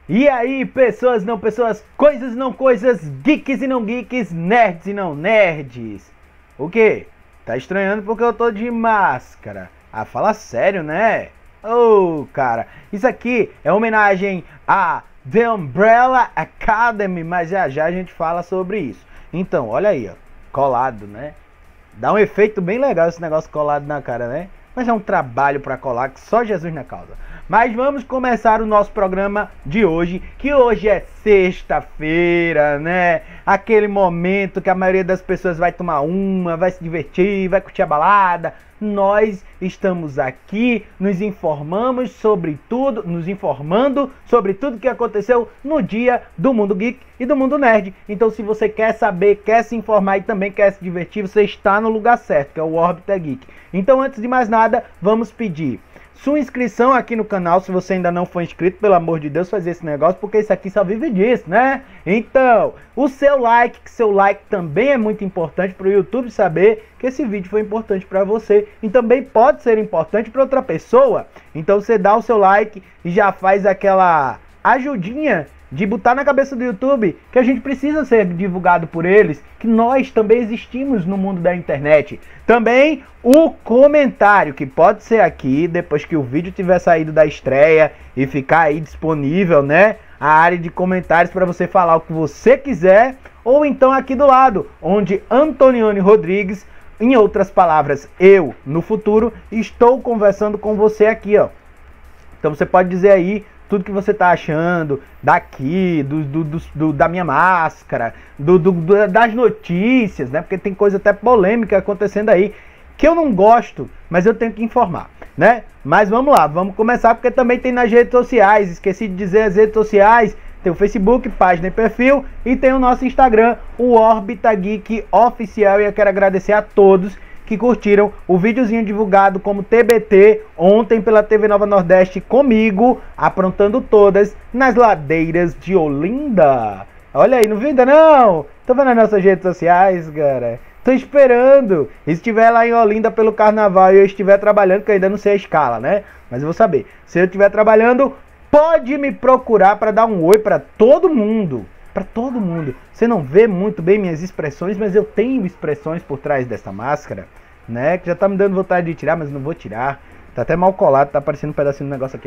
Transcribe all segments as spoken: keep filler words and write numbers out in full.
E aí, pessoas não pessoas, coisas não coisas, geeks e não geeks, nerds e não nerds. O quê? Tá estranhando porque eu tô de máscara? Ah, fala sério, né? Oh, cara, isso aqui é homenagem a The Umbrella Academy, mas já já a gente fala sobre isso. Então, olha aí, ó, colado, né? Dá um efeito bem legal esse negócio colado na cara, né? Mas é um trabalho para colar que só Jesus na causa. Mas vamos começar o nosso programa de hoje, que hoje é sexta-feira, né? Aquele momento que a maioria das pessoas vai tomar uma, vai se divertir, vai curtir a balada. Nós estamos aqui, nos informamos sobre tudo, nos informando sobre tudo que aconteceu no dia do Mundo Geek e do Mundo Nerd. Então, se você quer saber, quer se informar e também quer se divertir, você está no lugar certo, que é o Orbita Geek. Então, antes de mais nada, vamos pedir sua inscrição aqui no canal. Se você ainda não foi inscrito, pelo amor de Deus, fazer esse negócio, porque isso aqui só vive disso, né? Então, o seu like, que seu like também é muito importante para o YouTube saber que esse vídeo foi importante para você e também pode ser importante para outra pessoa. Então você dá o seu like e já faz aquela ajudinha de botar na cabeça do YouTube que a gente precisa ser divulgado por eles, que nós também existimos no mundo da internet. Também o comentário, que pode ser aqui, depois que o vídeo tiver saído da estreia e ficar aí disponível, né? A área de comentários para você falar o que você quiser, ou então aqui do lado, onde Antonioni Rodrigues, em outras palavras, eu, no futuro, estou conversando com você aqui, ó. Então você pode dizer aí tudo que você tá achando daqui, do, do, do, do, da minha máscara, do, do, das notícias, né? Porque tem coisa até polêmica acontecendo aí, que eu não gosto, mas eu tenho que informar, né? Mas vamos lá, vamos começar, porque também tem nas redes sociais. Esqueci de dizer as redes sociais. Tem o Facebook, página e perfil, e tem o nosso Instagram, o Orbita Geek Oficial. E eu quero agradecer a todos que curtiram o videozinho divulgado como T B T ontem pela T V Nova Nordeste comigo, aprontando todas nas ladeiras de Olinda. Olha aí, não viu ainda não? Tô vendo nas nossas redes sociais, cara. Tô esperando. E se estiver lá em Olinda pelo carnaval e eu estiver trabalhando, que eu ainda não sei a escala, né? Mas eu vou saber. Se eu estiver trabalhando, pode me procurar para dar um oi para todo mundo. Para todo mundo. Você não vê muito bem minhas expressões, mas eu tenho expressões por trás dessa máscara, né? Que já tá me dando vontade de tirar, mas não vou tirar. Tá até mal colado, tá aparecendo um pedacinho do negócio aqui,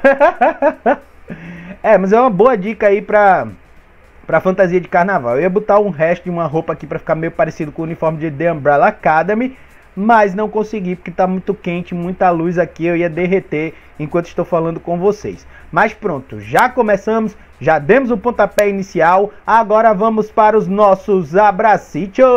ó. É, mas é uma boa dica aí pra, pra fantasia de carnaval. Eu ia botar um resto de uma roupa aqui pra ficar meio parecido com o uniforme de The Umbrella Academy, mas não consegui porque tá muito quente, muita luz aqui, eu ia derreter enquanto estou falando com vocês. Mas pronto, já começamos, já demos o pontapé inicial, agora vamos para os nossos abracitos.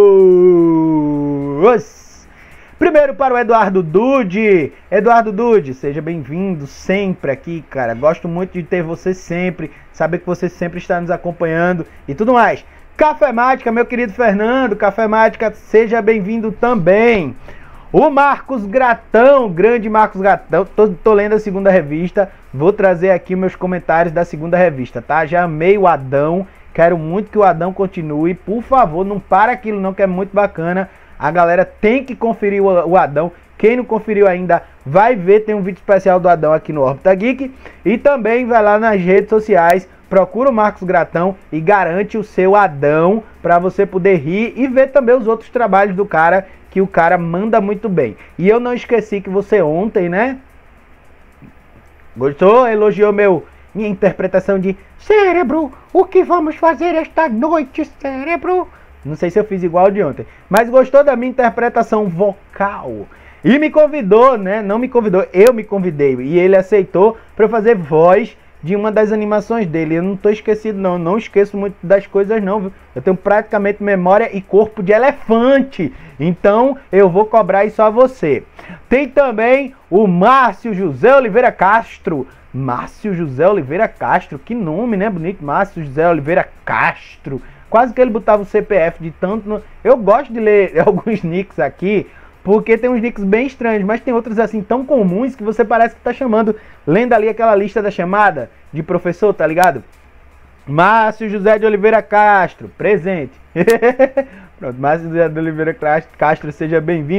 Primeiro para o Eduardo Dude. Eduardo Dude, seja bem-vindo sempre aqui, cara. Gosto muito de ter você sempre, saber que você sempre está nos acompanhando e tudo mais. Café Mática, meu querido Fernando, Café Mática, seja bem-vindo também. O Marcos Gratão, grande Marcos Gratão, tô, tô lendo a segunda revista, vou trazer aqui meus comentários da segunda revista, tá? Já amei o Adão, quero muito que o Adão continue, por favor, não para aquilo não, que é muito bacana. A galera tem que conferir o, o Adão, quem não conferiu ainda vai ver, tem um vídeo especial do Adão aqui no Orbita Geek, e também vai lá nas redes sociais, procura o Marcos Gratão e garante o seu Adão para você poder rir e ver também os outros trabalhos do cara, que o cara manda muito bem. E eu não esqueci que você ontem, né? Gostou? Elogiou meu, minha interpretação de Cérebro, o que vamos fazer esta noite, Cérebro? Não sei se eu fiz igual de ontem, mas gostou da minha interpretação vocal. E me convidou, né? Não me convidou, eu me convidei. E ele aceitou para fazer voz de uma das animações dele. Eu não tô esquecido não, não esqueço muito das coisas não, viu? Eu tenho praticamente memória e corpo de elefante, então eu vou cobrar isso a você. Tem também o Márcio José Oliveira Castro. Márcio José Oliveira Castro, que nome, né? Bonito, Márcio José Oliveira Castro. Quase que ele botava o C P F de tanto... No... Eu gosto de ler alguns nicks aqui, porque tem uns nicks bem estranhos, mas tem outros assim tão comuns que você parece que tá chamando, lendo ali aquela lista da chamada de professor, tá ligado? Márcio José de Oliveira Castro, presente. Pronto, Márcio José de Oliveira Castro, seja bem-vindo.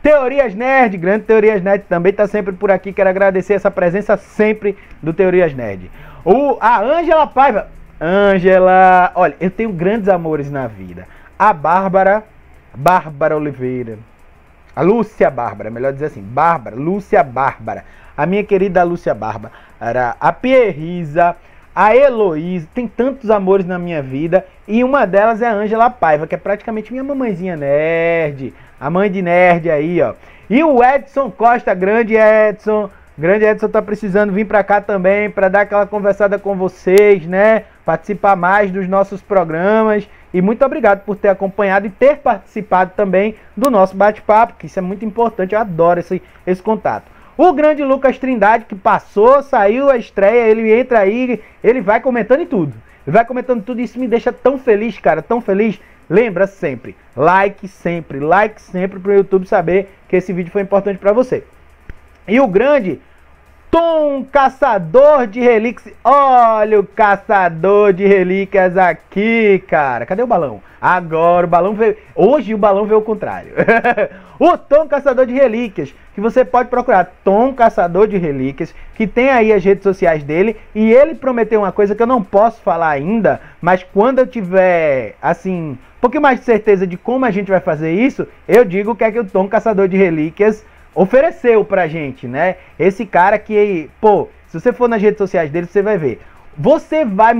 Teorias Nerd, grande Teorias Nerd, também tá sempre por aqui. Quero agradecer essa presença sempre do Teorias Nerd. O, a Ângela Paiva. Ângela, olha, eu tenho grandes amores na vida. A Bárbara, Bárbara Oliveira. A Lúcia Bárbara, melhor dizer assim. Bárbara, Lúcia Bárbara. A minha querida Lúcia Bárbara. A Pierrisa, a Heloísa. Tem tantos amores na minha vida. E uma delas é a Ângela Paiva, que é praticamente minha mamãezinha nerd. A mãe de nerd aí, ó. E o Edson Costa, grande Edson. Grande Edson tá precisando vir pra cá também, pra dar aquela conversada com vocês, né? Participar mais dos nossos programas. E muito obrigado por ter acompanhado e ter participado também do nosso bate-papo, que isso é muito importante, eu adoro esse, esse contato. O grande Lucas Trindade, que passou, saiu a estreia, ele entra aí, ele vai comentando em tudo. Ele vai comentando tudo e isso me deixa tão feliz, cara, tão feliz. Lembra sempre, like sempre, like sempre para o YouTube saber que esse vídeo foi importante para você. E o grande Tom Caçador de Relíquias. Olha o Caçador de Relíquias aqui, cara. Cadê o balão? Agora o balão veio. Hoje o balão veio ao contrário. O Tom Caçador de Relíquias, que você pode procurar. Tom Caçador de Relíquias, que tem aí as redes sociais dele. E ele prometeu uma coisa que eu não posso falar ainda, mas quando eu tiver, assim, um pouquinho mais de certeza de como a gente vai fazer isso, eu digo o que é que o Tom Caçador de Relíquias ofereceu pra gente, né? Esse cara que, pô, se você for nas redes sociais dele, você vai ver. Você vai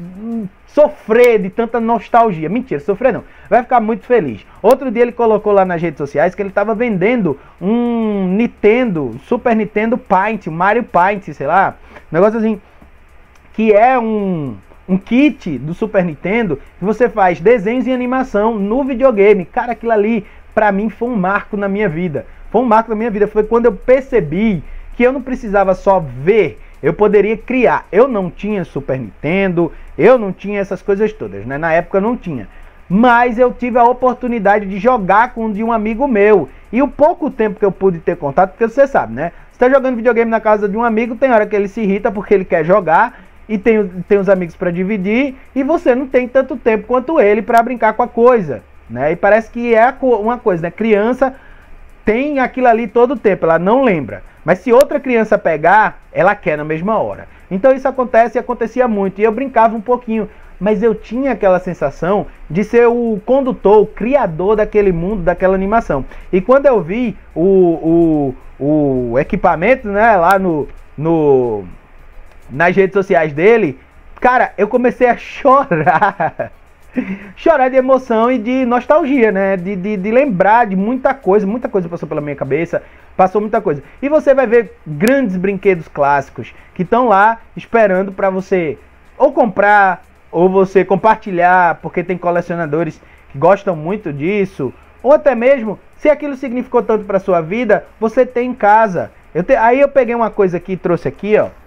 sofrer de tanta nostalgia. Mentira, sofrer não. Vai ficar muito feliz. Outro dia ele colocou lá nas redes sociais que ele tava vendendo um Nintendo, Super Nintendo Paint, Mario Paint, sei lá. Um negócio assim, que é um, um kit do Super Nintendo que você faz desenhos e animação no videogame. Cara, aquilo ali, pra mim, foi um marco na minha vida. Foi um marco na minha vida, foi quando eu percebi que eu não precisava só ver, eu poderia criar. Eu não tinha Super Nintendo, eu não tinha essas coisas todas, né? Na época eu não tinha. Mas eu tive a oportunidade de jogar com um de um amigo meu. E o pouco tempo que eu pude ter contato, porque você sabe, né? Você tá jogando videogame na casa de um amigo, tem hora que ele se irrita porque ele quer jogar, e tem, tem os amigos para dividir, e você não tem tanto tempo quanto ele para brincar com a coisa, né? E parece que é uma coisa, né? Criança tem aquilo ali todo o tempo, ela não lembra. Mas se outra criança pegar, ela quer na mesma hora. Então isso acontece e acontecia muito. E eu brincava um pouquinho, mas eu tinha aquela sensação de ser o condutor, o criador daquele mundo, daquela animação. E quando eu vi o, o, o equipamento, né, lá no, no, nas redes sociais dele, cara, eu comecei a chorar. Chorar de emoção e de nostalgia, né? De, de, de lembrar de muita coisa. Muita coisa passou pela minha cabeça. Passou muita coisa. E você vai ver grandes brinquedos clássicos que estão lá esperando para você ou comprar ou você compartilhar, porque tem colecionadores que gostam muito disso. Ou até mesmo, se aquilo significou tanto para sua vida, você tem em casa. Eu te... Aí eu peguei uma coisa aqui e trouxe aqui, ó.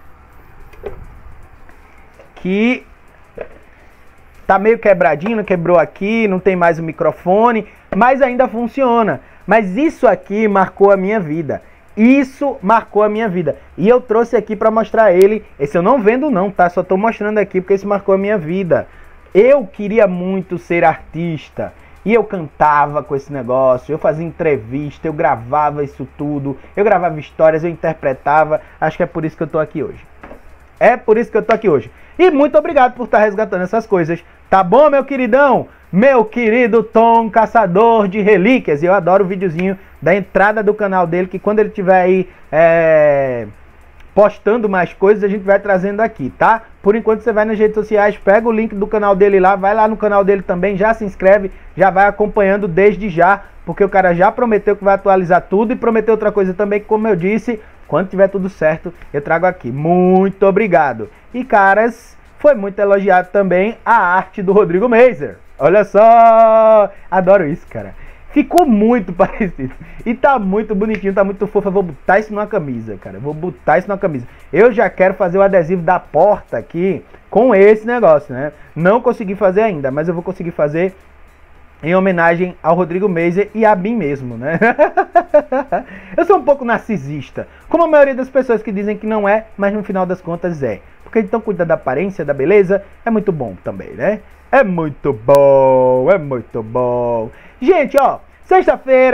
Que tá meio quebradinho, não quebrou aqui, não tem mais o microfone, mas ainda funciona. Mas isso aqui marcou a minha vida. Isso marcou a minha vida. E eu trouxe aqui para mostrar ele. Esse eu não vendo não, tá? Só tô mostrando aqui porque esse marcou a minha vida. Eu queria muito ser artista. E eu cantava com esse negócio, eu fazia entrevista, eu gravava isso tudo. Eu gravava histórias, eu interpretava. Acho que é por isso que eu tô aqui hoje. É por isso que eu tô aqui hoje. E muito obrigado por estar resgatando essas coisas. Tá bom, meu queridão? Meu querido Tom Caçador de Relíquias. E eu adoro o videozinho da entrada do canal dele, que quando ele estiver aí é, postando mais coisas, a gente vai trazendo aqui, tá? Por enquanto você vai nas redes sociais, pega o link do canal dele lá, vai lá no canal dele também, já se inscreve, já vai acompanhando desde já, porque o cara já prometeu que vai atualizar tudo e prometeu outra coisa também, que como eu disse, quando tiver tudo certo, eu trago aqui. Muito obrigado. E caras, foi muito elogiado também a arte do Rodrigo Meiser. Olha só! Adoro isso, cara. Ficou muito parecido. E tá muito bonitinho, tá muito fofo. Eu vou botar isso numa camisa, cara. Eu vou botar isso numa camisa. Eu já quero fazer o adesivo da porta aqui com esse negócio, né? Não consegui fazer ainda, mas eu vou conseguir fazer em homenagem ao Rodrigo Meiser e a mim mesmo, né? Eu sou um pouco narcisista, como a maioria das pessoas que dizem que não é, mas no final das contas é. Porque então cuidar da aparência, da beleza, é muito bom também, né? É muito bom, é muito bom. Gente, ó, sexta-feira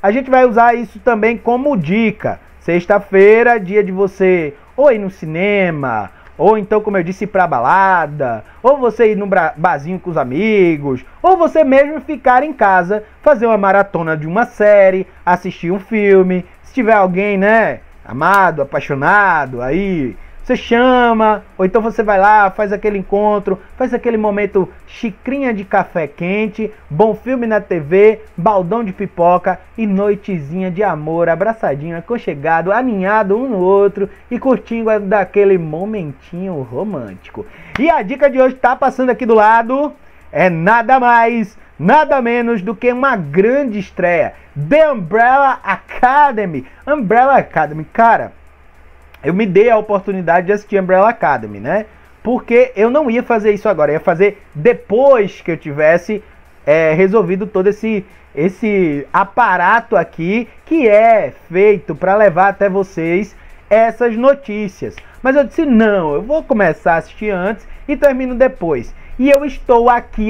a gente vai usar isso também como dica. Sexta-feira, dia de você ou ir no cinema, ou então, como eu disse, ir pra balada, ou você ir no barzinho com os amigos, ou você mesmo ficar em casa, fazer uma maratona de uma série, assistir um filme. Se tiver alguém, né, amado, apaixonado, aí você chama, ou então você vai lá, faz aquele encontro, faz aquele momento xicrinha de café quente, bom filme na T V, baldão de pipoca e noitezinha de amor, abraçadinho, aconchegado, aninhado um no outro e curtindo daquele momentinho romântico. E a dica de hoje tá passando aqui do lado, é nada mais, nada menos do que uma grande estreia, The Umbrella Academy. Umbrella Academy, cara, eu me dei a oportunidade de assistir Umbrella Academy, né? Porque eu não ia fazer isso agora, eu ia fazer depois que eu tivesse é, resolvido todo esse, esse aparato aqui que é feito para levar até vocês essas notícias. Mas eu disse, não, eu vou começar a assistir antes e termino depois. E eu estou aqui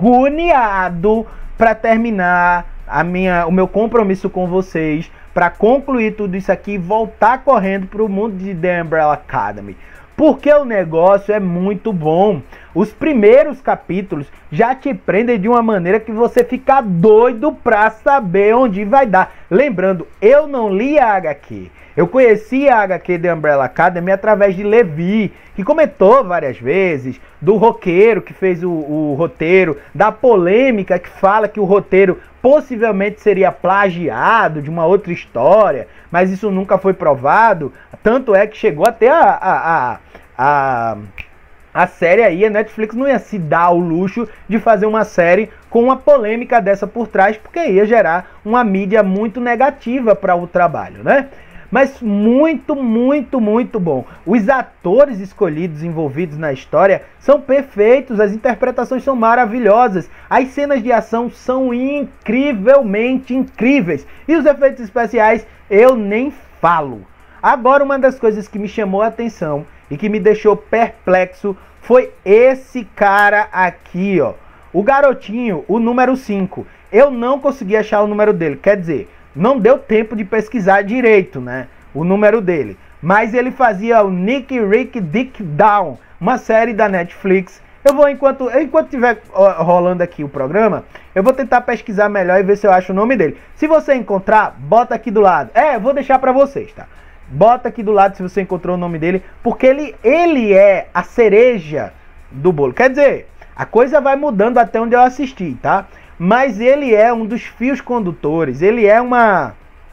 agoniado para terminar a minha, o meu compromisso com vocês, para concluir tudo isso aqui e voltar correndo para o mundo de The Umbrella Academy. Porque o negócio é muito bom. Os primeiros capítulos já te prendem de uma maneira que você fica doido para saber onde vai dar. Lembrando, eu não li a H Q. Eu conheci a H Q The Umbrella Academy através de Levi, que comentou várias vezes do roqueiro que fez o, o roteiro, da polêmica que fala que o roteiro possivelmente seria plagiado de uma outra história, mas isso nunca foi provado. Tanto é que chegou até a, a, a, a, a série aí, a Netflix não ia se dar o luxo de fazer uma série com uma polêmica dessa por trás, porque ia gerar uma mídia muito negativa para o trabalho, né? Mas muito, muito, muito bom. Os atores escolhidos, envolvidos na história, são perfeitos, as interpretações são maravilhosas, as cenas de ação são incrivelmente incríveis, e os efeitos especiais eu nem falo. Agora, uma das coisas que me chamou a atenção e que me deixou perplexo foi esse cara aqui, ó. O garotinho, o número cinco. Eu não consegui achar o número dele, quer dizer, não deu tempo de pesquisar direito, né, o número dele. Mas ele fazia o Nick, Rick, Dick, Down, uma série da Netflix. Eu vou, enquanto enquanto tiver rolando aqui o programa, eu vou tentar pesquisar melhor e ver se eu acho o nome dele. Se você encontrar, bota aqui do lado. É, eu vou deixar pra vocês, tá? Bota aqui do lado se você encontrou o nome dele, porque ele, ele é a cereja do bolo. Quer dizer, a coisa vai mudando até onde eu assisti, tá? Mas ele é um dos fios condutores, ele é uma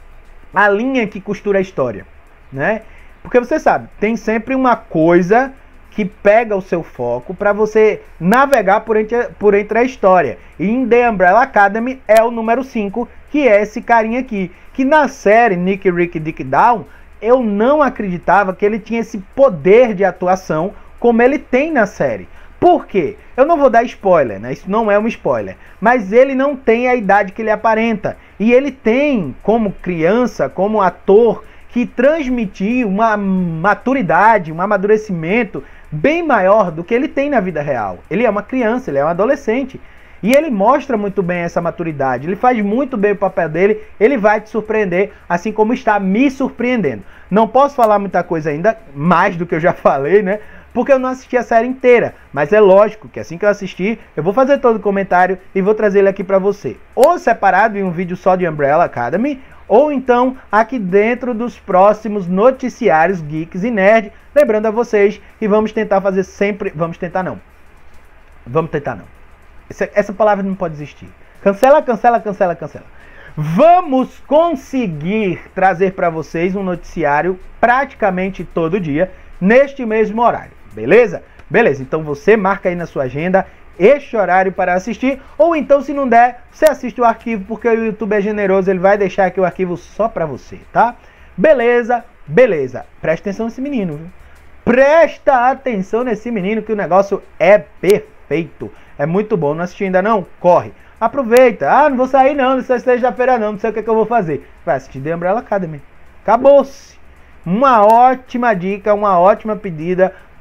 a linha que costura a história, né? Porque você sabe, tem sempre uma coisa que pega o seu foco para você navegar por entre, por entre a história. E em The Umbrella Academy é o número cinco, que é esse carinha aqui, que na série Nick, Rick, Dick, Down, eu não acreditava que ele tinha esse poder de atuação como ele tem na série. Por quê? Eu não vou dar spoiler, né? Isso não é um spoiler. Mas ele não tem a idade que ele aparenta. E ele tem, como criança, como ator, que transmitir uma maturidade, um amadurecimento bem maior do que ele tem na vida real. Ele é uma criança, ele é um adolescente. E ele mostra muito bem essa maturidade. Ele faz muito bem o papel dele. Ele vai te surpreender, assim como está me surpreendendo. Não posso falar muita coisa ainda, mais do que eu já falei, né? Porque eu não assisti a série inteira, mas é lógico que assim que eu assistir, eu vou fazer todo o comentário e vou trazer ele aqui pra você. Ou separado em um vídeo só de Umbrella Academy, ou então aqui dentro dos próximos noticiários Geeks e Nerd. Lembrando a vocês que vamos tentar fazer sempre... Vamos tentar não. Vamos tentar não. Essa, essa palavra não pode existir. Cancela, cancela, cancela, cancela. Vamos conseguir trazer para vocês um noticiário praticamente todo dia, neste mesmo horário. Beleza? Beleza, então você marca aí na sua agenda este horário para assistir, ou então se não der, você assiste o arquivo, porque o YouTube é generoso, ele vai deixar aqui o arquivo só para você, tá? Beleza, beleza. Presta atenção nesse menino, viu? Presta atenção nesse menino que o negócio é perfeito. É muito bom, não assisti ainda não? Corre. Aproveita. Ah, não vou sair não, não sei sexta-feira não, não sei o que, é que eu vou fazer. Vai assistir The Umbrella Academy. Acabou-se. Uma ótima dica, uma ótima pedida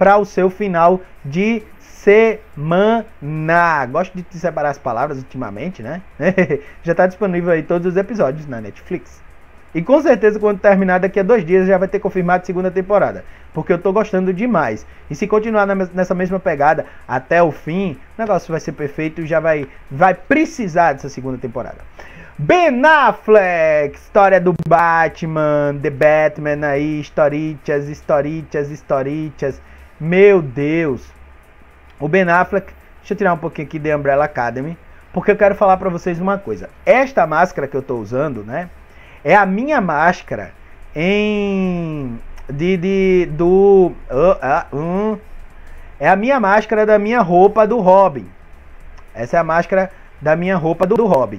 para o seu final de semana. Gosto de separar as palavras ultimamente, né? Já está disponível aí todos os episódios na Netflix. E com certeza quando terminar daqui a dois dias já vai ter confirmado a segunda temporada. Porque eu tô gostando demais. E se continuar nessa mesma pegada até o fim, o negócio vai ser perfeito e já vai, vai precisar dessa segunda temporada. Ben Affleck, história do Batman, The Batman aí, historichas, historichas, historichas. Meu Deus. O Ben Affleck, deixa eu tirar um pouquinho aqui de Umbrella Academy, porque eu quero falar pra vocês uma coisa. Esta máscara que eu tô usando, né, é a minha máscara em... De, de, do... Uh, uh, um, é a minha máscara da minha roupa do Robin. Essa é a máscara da minha roupa do, do Robin.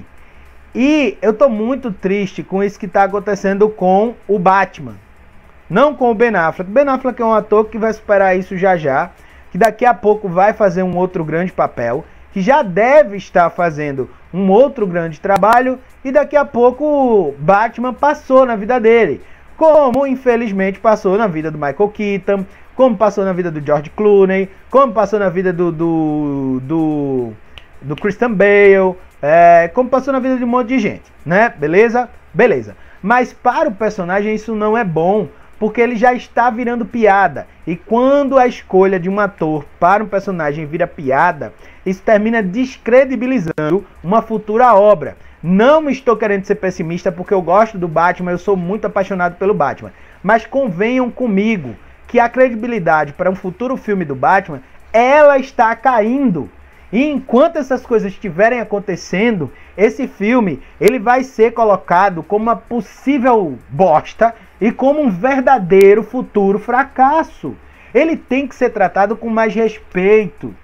E eu tô muito triste com isso que tá acontecendo com o Batman. Não com o Ben Affleck. Ben Affleck é um ator que vai superar isso já já. Que daqui a pouco vai fazer um outro grande papel. Que já deve estar fazendo um outro grande trabalho. E daqui a pouco o Batman passou na vida dele. Como infelizmente passou na vida do Michael Keaton. Como passou na vida do George Clooney. Como passou na vida do... do, do, do Christian Bale. É, como passou na vida de um monte de gente, né? Beleza? Beleza. Mas para o personagem isso não é bom, porque ele já está virando piada. E quando a escolha de um ator para um personagem vira piada, isso termina descredibilizando uma futura obra. Não estou querendo ser pessimista, porque eu gosto do Batman, eu sou muito apaixonado pelo Batman. Mas convenham comigo que a credibilidade para um futuro filme do Batman, ela está caindo. E enquanto essas coisas estiverem acontecendo, esse filme ele vai ser colocado como uma possível bosta e como um verdadeiro futuro fracasso. Ele tem que ser tratado com mais respeito.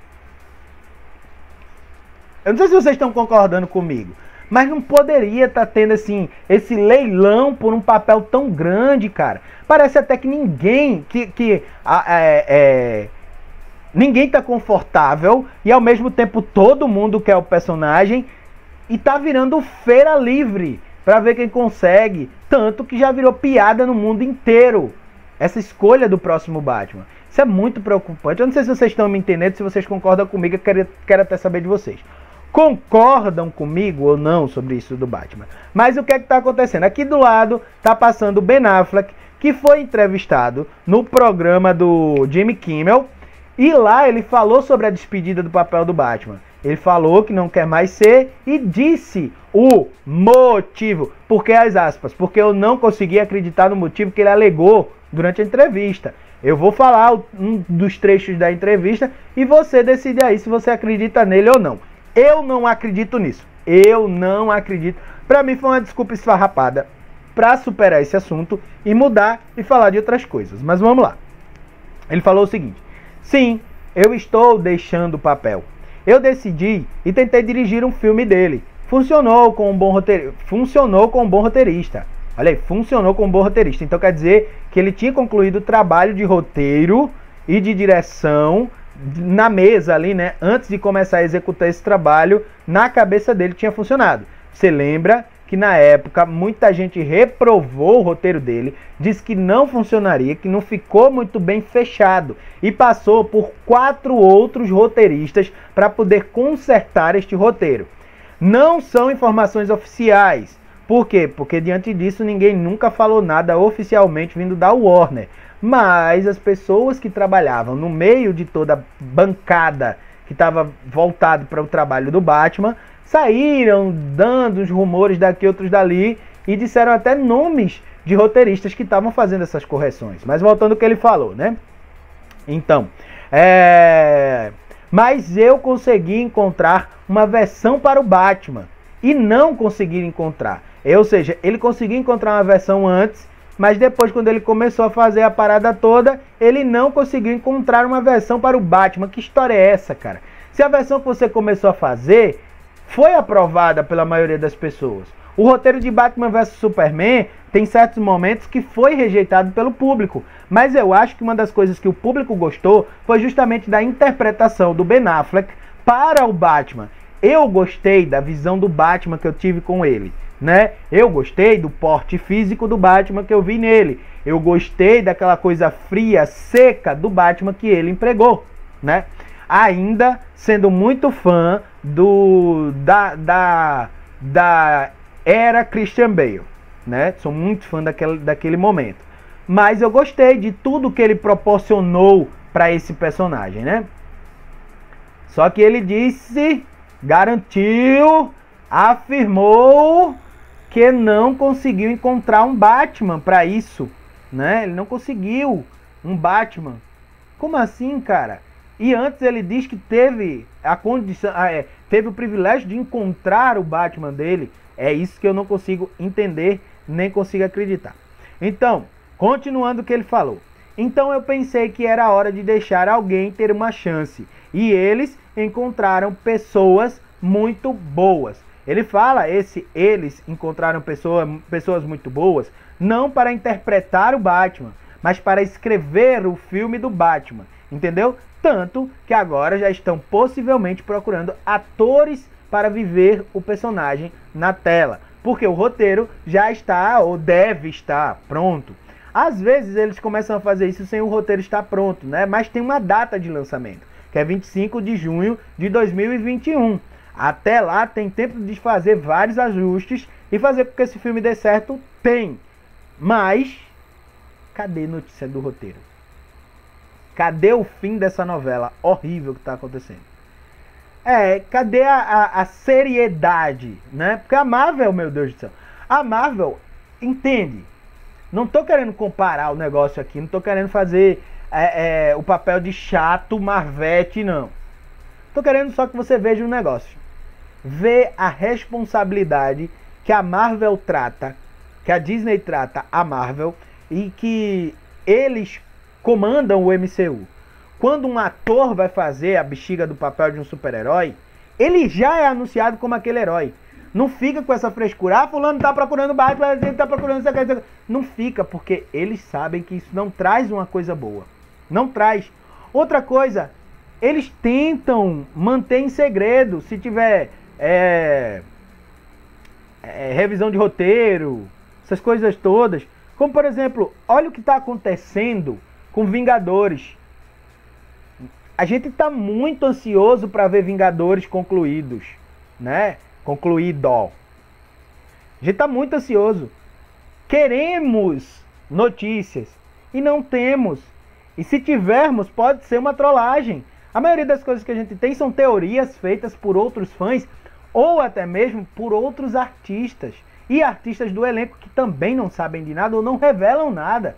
Eu não sei se vocês estão concordando comigo, mas não poderia estar tendo assim esse leilão por um papel tão grande, cara. Parece até que ninguém que, que é, é, ninguém tá confortável e ao mesmo tempo todo mundo quer o personagem e tá virando feira livre para ver quem consegue, tanto que já virou piada no mundo inteiro essa escolha do próximo Batman. Isso é muito preocupante. Eu não sei se vocês estão me entendendo, se vocês concordam comigo, eu quero, quero até saber de vocês. Concordam comigo ou não sobre isso do Batman? Mas o que é que está acontecendo? Aqui do lado está passando o Ben Affleck, que foi entrevistado no programa do Jimmy Kimmel. E lá ele falou sobre a despedida do papel do Batman. Ele falou que não quer mais ser e disse o motivo. Porque, as aspas, porque eu não consegui acreditar no motivo que ele alegou durante a entrevista. Eu vou falar um dos trechos da entrevista e você decide aí se você acredita nele ou não. Eu não acredito nisso. Eu não acredito. Pra mim foi uma desculpa esfarrapada pra superar esse assunto e mudar e falar de outras coisas. Mas vamos lá. Ele falou o seguinte: sim, eu estou deixando o papel. Eu decidi e tentei dirigir um filme dele. Funcionou com um bom roteirista. Funcionou com um bom roteirista. Olha aí, funcionou com um bom roteirista. Então quer dizer que ele tinha concluído o trabalho de roteiro e de direção na mesa ali, né? Antes de começar a executar esse trabalho, na cabeça dele tinha funcionado. Você lembra que na época muita gente reprovou o roteiro dele, disse que não funcionaria, que não ficou muito bem fechado e passou por quatro outros roteiristas para poder consertar este roteiro. Não são informações oficiais. Por quê? Porque diante disso ninguém nunca falou nada oficialmente vindo da Warner. Mas as pessoas que trabalhavam no meio de toda a bancada que estava voltado para o trabalho do Batman saíram dando uns rumores daqui, outros dali, e disseram até nomes de roteiristas que estavam fazendo essas correções. Mas voltando ao que ele falou, né? Então, é... mas eu consegui encontrar uma versão para o Batman e não consegui encontrar. Ou seja, ele conseguiu encontrar uma versão antes, mas depois, quando ele começou a fazer a parada toda, ele não conseguiu encontrar uma versão para o Batman. Que história é essa, cara? Se a versão que você começou a fazer foi aprovada pela maioria das pessoas. O roteiro de Batman versus Superman tem certos momentos que foi rejeitado pelo público. Mas eu acho que uma das coisas que o público gostou foi justamente da interpretação do Ben Affleck para o Batman. Eu gostei da visão do Batman que eu tive com ele. né? Eu gostei do porte físico do Batman que eu vi nele. Eu gostei daquela coisa fria, seca do Batman que ele empregou, né? Ainda sendo muito fã do da, da, da era Christian Bale, né? Sou muito fã daquele, daquele momento. Mas eu gostei de tudo que ele proporcionou para esse personagem, né? Só que ele disse, garantiu, afirmou que não conseguiu encontrar um Batman para isso, né? Ele não conseguiu um Batman. Como assim, cara? E antes ele diz que teve a condição, é, teve o privilégio de encontrar o Batman dele. É isso que eu não consigo entender, nem consigo acreditar. Então, continuando o que ele falou. Então eu pensei que era hora de deixar alguém ter uma chance. E eles encontraram pessoas muito boas. Ele fala, esse eles encontraram pessoa, pessoas muito boas, não para interpretar o Batman, mas para escrever o filme do Batman. Entendeu? Tanto que agora já estão possivelmente procurando atores para viver o personagem na tela. Porque o roteiro já está ou deve estar pronto. Às vezes eles começam a fazer isso sem o roteiro estar pronto, né? Mas tem uma data de lançamento, que é vinte e cinco de junho de dois mil e vinte e um. Até lá tem tempo de fazer vários ajustes e fazer com que esse filme dê certo? Tem. Mas, cadê a notícia do roteiro? Cadê o fim dessa novela horrível que está acontecendo? É, cadê a, a, a seriedade, né? Porque a Marvel, meu Deus do céu, a Marvel, entende, não tô querendo comparar o negócio aqui, não tô querendo fazer é, é, o papel de chato, Marvete, não. Tô querendo só que você veja um negócio. Vê a responsabilidade que a Marvel trata, que a Disney trata a Marvel e que eles comandam o M C U. Quando um ator vai fazer a bexiga do papel de um super-herói, ele já é anunciado como aquele herói. Não fica com essa frescura. Ah, fulano tá procurando Batman, ele tá procurando isso aqui. Não fica, porque eles sabem que isso não traz uma coisa boa. Não traz. Outra coisa, eles tentam manter em segredo. Se tiver é, é, revisão de roteiro, essas coisas todas. Como, por exemplo, olha o que está acontecendo com Vingadores. A gente está muito ansioso para ver Vingadores concluídos, né? Concluído. A gente está muito ansioso. Queremos notícias e não temos. E se tivermos, pode ser uma trollagem. A maioria das coisas que a gente tem são teorias feitas por outros fãs ou até mesmo por outros artistas. E artistas do elenco que também não sabem de nada ou não revelam nada.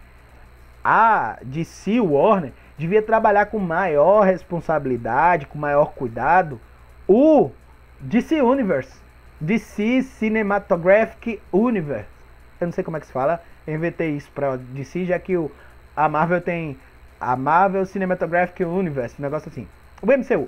A D C Warner devia trabalhar com maior responsabilidade, com maior cuidado, o D C Universe, D C Cinematographic Universe. Eu não sei como é que se fala, eu inventei isso para D C, já que o, a Marvel tem a Marvel Cinematographic Universe, um negócio assim. O M C U.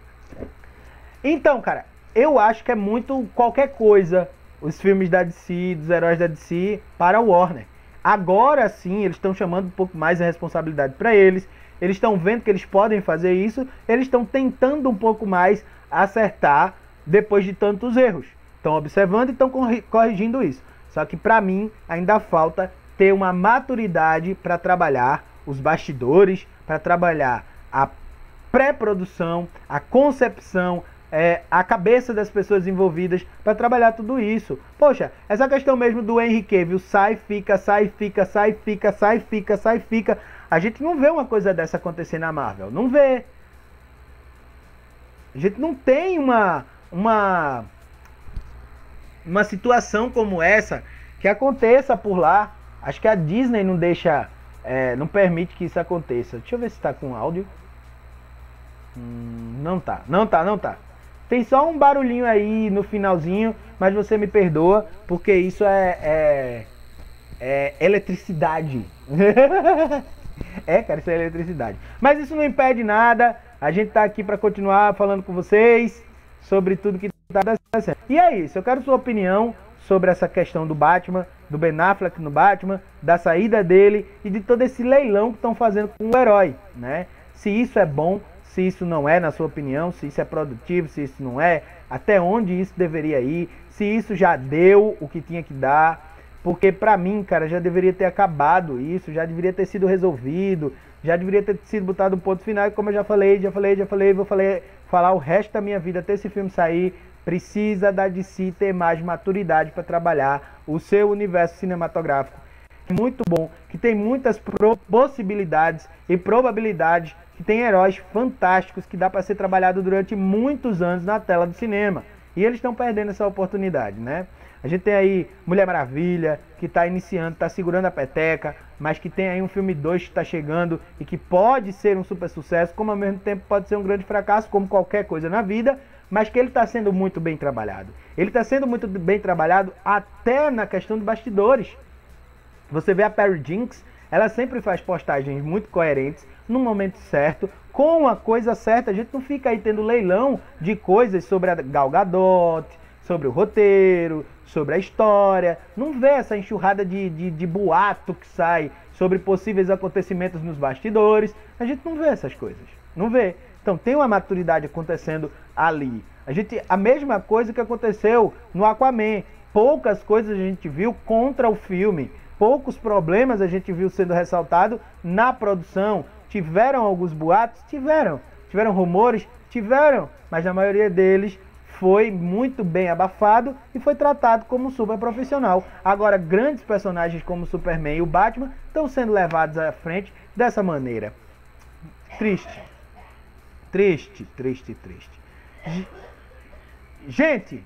Então, cara, eu acho que é muito qualquer coisa os filmes da D C, dos heróis da D C para o Warner. Agora sim, eles estão chamando um pouco mais a responsabilidade para eles. Eles estão vendo que eles podem fazer isso. Eles estão tentando um pouco mais acertar depois de tantos erros. Estão observando e estão corrigindo isso. Só que para mim ainda falta ter uma maturidade para trabalhar os bastidores, para trabalhar a pré-produção, a concepção, é, a cabeça das pessoas envolvidas para trabalhar tudo isso. Poxa, essa questão mesmo do Henry Cavill, sai, fica, sai, fica, sai, fica, sai, fica, sai, fica. A gente não vê uma coisa dessa acontecer na Marvel. Não vê. A gente não tem uma, uma, uma situação como essa que aconteça por lá. Acho que a Disney não deixa, é, não permite que isso aconteça. Deixa eu ver se está com áudio. Hum, não tá, não tá, não tá. Tem só um barulhinho aí no finalzinho, mas você me perdoa, porque isso é, é, é eletricidade. É, cara, isso é eletricidade. Mas isso não impede nada. A gente tá aqui para continuar falando com vocês sobre tudo que tá acontecendo. E é isso, eu quero sua opinião sobre essa questão do Batman, do Ben Affleck no Batman, da saída dele e de todo esse leilão que estão fazendo com o herói, né? Se isso é bom, se isso não é, na sua opinião, se isso é produtivo, se isso não é. até onde isso deveria ir, se isso já deu o que tinha que dar. Porque pra mim, cara, já deveria ter acabado isso, já deveria ter sido resolvido, já deveria ter sido botado um ponto final. E como eu já falei, já falei, já falei, vou falei, falar o resto da minha vida até esse filme sair, precisa da D C ter mais maturidade para trabalhar o seu universo cinematográfico. Muito bom, que tem muitas possibilidades e probabilidades, que tem heróis fantásticos que dá para ser trabalhado durante muitos anos na tela do cinema. E eles estão perdendo essa oportunidade, né? A gente tem aí Mulher Maravilha, que está iniciando, está segurando a peteca, mas que tem aí um filme dois que está chegando e que pode ser um super sucesso, como ao mesmo tempo pode ser um grande fracasso, como qualquer coisa na vida, mas que ele está sendo muito bem trabalhado. Ele está sendo muito bem trabalhado até na questão de bastidores. Você vê a Patty Jenkins, ela sempre faz postagens muito coerentes, no momento certo, com a coisa certa. A gente não fica aí tendo leilão de coisas sobre a Gal Gadot, sobre o roteiro, sobre a história. Não vê essa enxurrada de, de, de boato que sai sobre possíveis acontecimentos nos bastidores. A gente não vê essas coisas, não vê. Então tem uma maturidade acontecendo ali. A, gente, a mesma coisa que aconteceu no Aquaman. Poucas coisas a gente viu contra o filme. Poucos problemas a gente viu sendo ressaltado na produção. Tiveram alguns boatos? Tiveram. Tiveram rumores? Tiveram. Mas a maioria deles foi muito bem abafado e foi tratado como super profissional. Agora, grandes personagens como o Superman e o Batman estão sendo levados à frente dessa maneira. Triste. Triste, triste, triste. Gente,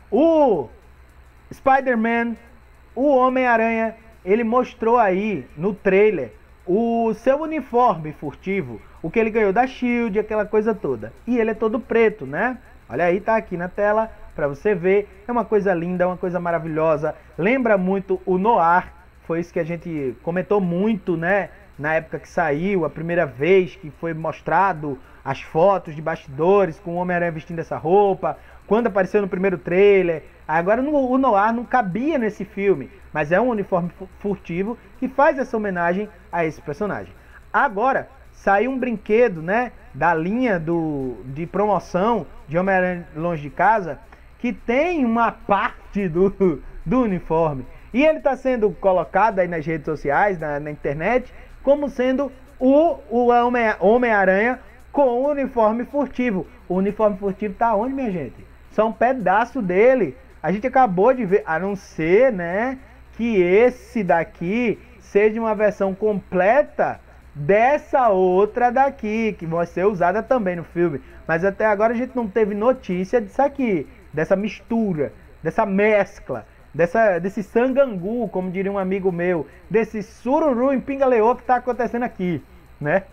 o Spider-Man, o Homem-Aranha, ele mostrou aí no trailer o seu uniforme furtivo, o que ele ganhou da Shield, aquela coisa toda. E ele é todo preto, né? Olha aí, tá aqui na tela para você ver. É uma coisa linda, uma coisa maravilhosa. Lembra muito o Noir. Foi isso que a gente comentou muito, né? Na época que saiu, a primeira vez que foi mostrado as fotos de bastidores com o Homem-Aranha vestindo essa roupa. Quando apareceu no primeiro trailer. Agora o Noir não cabia nesse filme, mas é um uniforme furtivo que faz essa homenagem a esse personagem. Agora, saiu um brinquedo, né, da linha do, de promoção de Homem-Aranha Longe de Casa, que tem uma parte do, do uniforme. E ele está sendo colocado aí nas redes sociais, na, na internet, como sendo o, o Homem-Aranha com o uniforme furtivo. O uniforme furtivo tá onde, minha gente? Só um pedaço dele. A gente acabou de ver, a não ser, né, que esse daqui seja uma versão completa dessa outra daqui, que vai ser usada também no filme. Mas até agora a gente não teve notícia disso aqui, dessa mistura, dessa mescla, dessa, desse sangangu, como diria um amigo meu, desse sururu em pinga-leô que tá acontecendo aqui, né?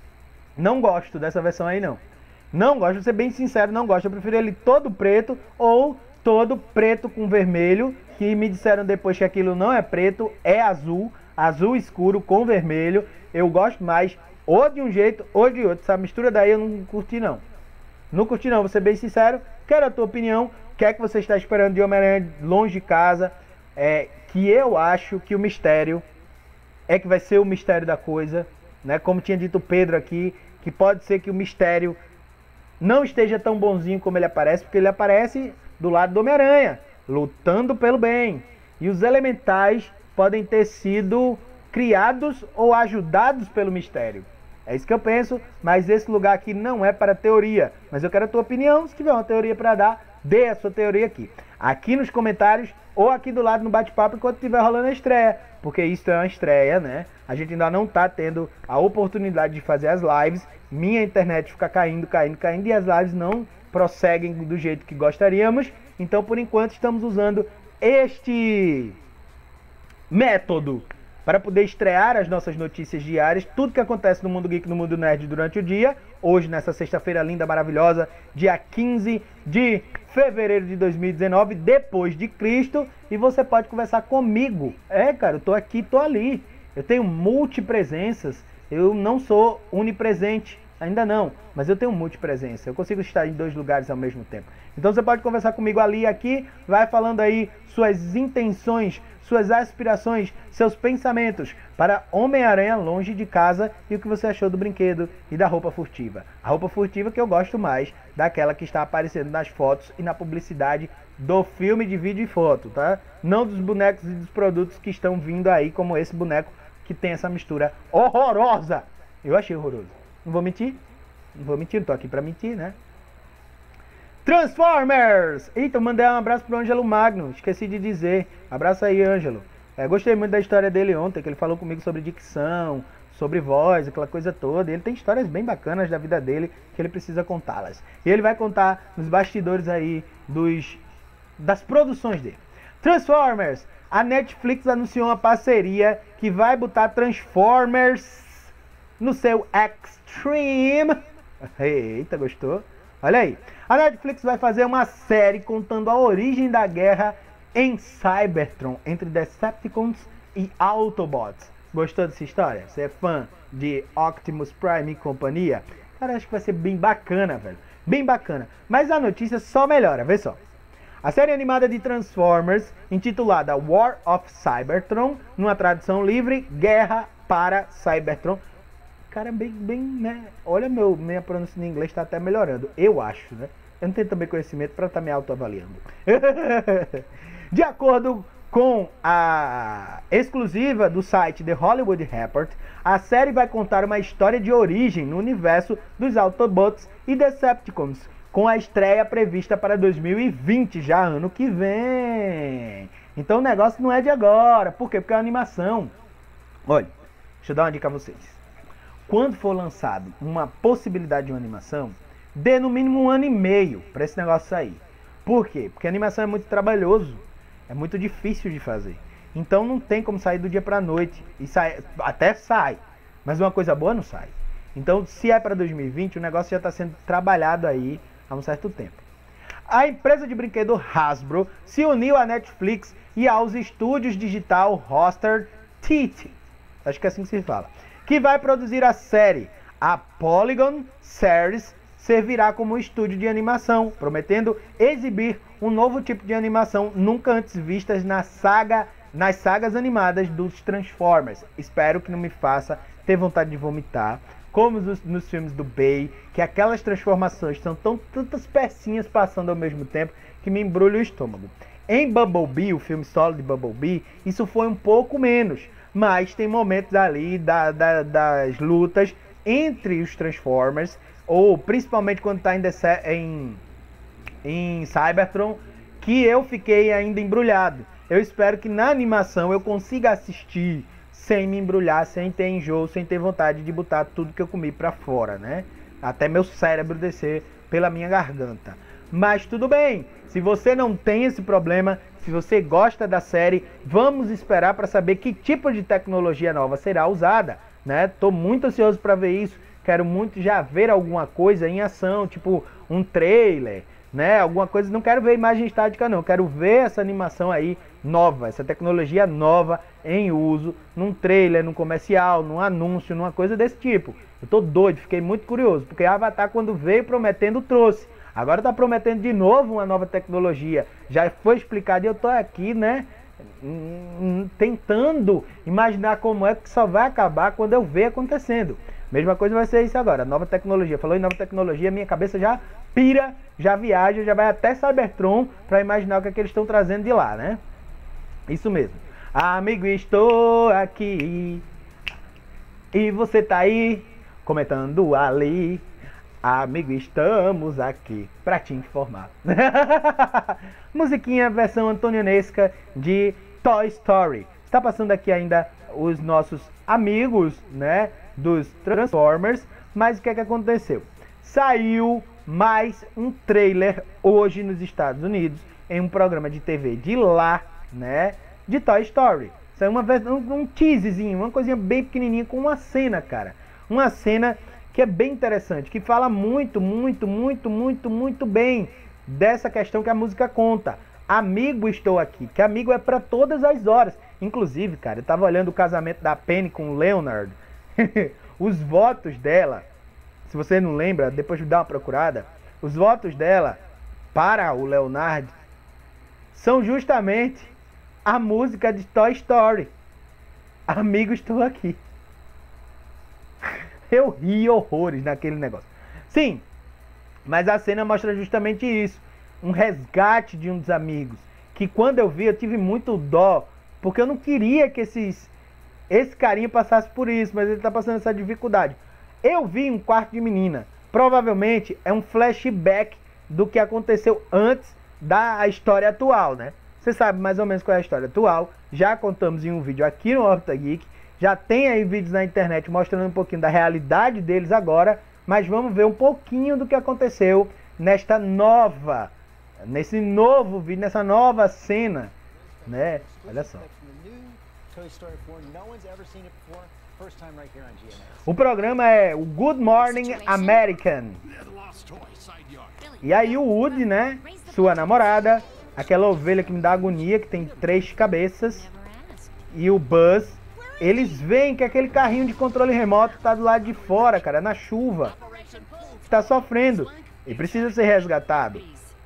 Não gosto dessa versão aí, não. Não gosto, vou ser bem sincero, não gosto. Eu prefiro ele todo preto ou todo preto com vermelho, que me disseram depois que aquilo não é preto, é azul, azul escuro com vermelho. Eu gosto mais ou de um jeito ou de outro. Essa mistura daí eu não curti, não. Não curti, não, vou ser bem sincero. Quero a tua opinião. O que é que você está esperando de Homem-Aranha Longe de Casa? É, que eu acho que o mistério é que vai ser o mistério da coisa, né? Como tinha dito o Pedro aqui, que pode ser que o mistério não esteja tão bonzinho como ele aparece, porque ele aparece do lado do Homem-Aranha, lutando pelo bem. E os elementais podem ter sido criados ou ajudados pelo mistério. É isso que eu penso, mas esse lugar aqui não é para teoria. Mas eu quero a tua opinião. Se tiver uma teoria para dar, dê a sua teoria aqui. Aqui nos comentários ou aqui do lado no bate-papo enquanto estiver rolando a estreia. Porque isso é uma estreia, né? A gente ainda não está tendo a oportunidade de fazer as lives. Minha internet fica caindo, caindo, caindo e as lives não prosseguem do jeito que gostaríamos. Então, por enquanto, estamos usando este método para poder estrear as nossas notícias diárias, tudo que acontece no Mundo Geek, no Mundo Nerd durante o dia. Hoje, nessa sexta-feira linda, maravilhosa, dia quinze de fevereiro de dois mil e dezenove, depois de Cristo. E você pode conversar comigo. É, cara, eu tô aqui, tô ali. Eu tenho multipresenças. Eu não sou onipresente, Ainda não, mas eu tenho multipresença, eu consigo estar em dois lugares ao mesmo tempo. Então você pode conversar comigo ali e aqui, vai falando aí suas intenções, suas aspirações, seus pensamentos para Homem-Aranha Longe de Casa e o que você achou do brinquedo e da roupa furtiva. A roupa furtiva que eu gosto mais, daquela que está aparecendo nas fotos e na publicidade do filme de vídeo e foto, tá? Não dos bonecos e dos produtos que estão vindo aí, como esse boneco que tem essa mistura horrorosa. Eu achei horroroso. Não vou mentir, não vou mentir, não tô aqui pra mentir, né? Transformers! Eita, eu mandei um abraço pro Ângelo Magno, esqueci de dizer. Abraço aí, Ângelo. É, gostei muito da história dele ontem, que ele falou comigo sobre dicção, sobre voz, aquela coisa toda. Ele tem histórias bem bacanas da vida dele, que ele precisa contá-las. E ele vai contar nos bastidores aí dos, das produções dele. Transformers! A Netflix anunciou uma parceria que vai botar Transformers no seu Extreme. Eita, gostou? Olha aí. A Netflix vai fazer uma série contando a origem da guerra em Cybertron entre Decepticons e Autobots. Gostou dessa história? Você é fã de Optimus Prime e companhia? Cara, acho que vai ser bem bacana, velho. Bem bacana. Mas a notícia só melhora, vê só. A série animada de Transformers, intitulada War of Cybertron, numa tradução livre, Guerra para Cybertron. Cara, bem, bem, né? Olha, meu, minha pronúncia em inglês está até melhorando, eu acho, né? Eu não tenho também conhecimento para estar tá me autoavaliando. De acordo com a exclusiva do site The Hollywood Report, a série vai contar uma história de origem no universo dos Autobots e Decepticons, com a estreia prevista para dois mil e vinte, já ano que vem. Então o negócio não é de agora. Por quê? Porque é uma animação. Olha, deixa eu dar uma dica a vocês. Quando for lançado uma possibilidade de uma animação, dê no mínimo um ano e meio para esse negócio sair. Por quê? Porque a animação é muito trabalhoso, é muito difícil de fazer. Então não tem como sair do dia para a noite. E sai, até sai, mas uma coisa boa não sai. Então, se é para dois mil e vinte, o negócio já está sendo trabalhado aí há um certo tempo. A empresa de brinquedo Hasbro se uniu à Netflix e aos estúdios digital Roster Teeth, acho que é assim que se fala, que vai produzir a série. A Polygon Series servirá como estúdio de animação, prometendo exibir um novo tipo de animação nunca antes vistas na saga, nas sagas animadas dos Transformers. Espero que não me faça ter vontade de vomitar, como nos, nos filmes do Bay, que aquelas transformações são tão, tantas pecinhas passando ao mesmo tempo que me embrulha o estômago. Em Bumblebee, o filme solo de Bumblebee, isso foi um pouco menos, mas tem momentos ali da, da, das lutas entre os Transformers, ou principalmente quando está em, em, em Cybertron, que eu fiquei ainda embrulhado. Eu espero que na animação eu consiga assistir sem me embrulhar, sem ter enjoo, sem ter vontade de botar tudo que eu comi para fora, né? Até meu cérebro descer pela minha garganta. Mas tudo bem, se você não tem esse problema, se você gosta da série, vamos esperar para saber que tipo de tecnologia nova será usada, né? Tô muito ansioso para ver isso, quero muito já ver alguma coisa em ação, tipo um trailer, né? Alguma coisa, não quero ver imagem estática não, quero ver essa animação aí nova, essa tecnologia nova em uso, num trailer, num comercial, num anúncio, numa coisa desse tipo. Eu tô doido, fiquei muito curioso, porque a Avatar quando veio prometendo trouxe. Agora tá prometendo de novo uma nova tecnologia. Já foi explicado e eu tô aqui, né, tentando imaginar como é que só vai acabar quando eu ver acontecendo. Mesma coisa vai ser isso agora, nova tecnologia. Falou em nova tecnologia, minha cabeça já pira, já viaja, já vai até Cybertron para imaginar o que é que eles estão trazendo de lá, né? Isso mesmo. Amigo, estou aqui e você tá aí comentando ali. Amigo, estamos aqui para te informar. Musiquinha versão antonionesca de Toy Story. Está passando aqui ainda os nossos amigos, né, dos Transformers. Mas o que é que aconteceu? Saiu mais um trailer hoje nos Estados Unidos em um programa de T V de lá, né, de Toy Story. Saiu uma vez um, um teaserzinho, uma coisinha bem pequenininha com uma cena, cara. Uma cena que é bem interessante, que fala muito, muito, muito, muito, muito bem dessa questão que a música conta. Amigo, estou aqui. Que amigo é para todas as horas. Inclusive, cara, eu tava olhando o casamento da Penny com o Leonard. Os votos dela se você não lembra, depois dá uma procurada, os votos dela para o Leonardo são justamente a música de Toy Story. Amigo, estou aqui. Eu ri horrores naquele negócio. Sim, mas a cena mostra justamente isso. Um resgate de um dos amigos. Que quando eu vi, eu tive muito dó. Porque eu não queria que esses, esse carinha passasse por isso. Mas ele está passando essa dificuldade. Eu vi um quarto de menina. Provavelmente é um flashback do que aconteceu antes da história atual, né? Você sabe mais ou menos qual é a história atual. Já contamos em um vídeo aqui no Órbita Geek. Já tem aí vídeos na internet mostrando um pouquinho da realidade deles agora. Mas vamos ver um pouquinho do que aconteceu nesta nova, nesse novo vídeo, nessa nova cena, né? Olha só. O programa é o Good Morning American. E aí o Woody, né? Sua namorada, aquela ovelha que me dá agonia, que tem três cabeças, e o Buzz, eles veem que aquele carrinho de controle remoto tá do lado de fora, cara, na chuva. Está sofrendo e precisa ser resgatado.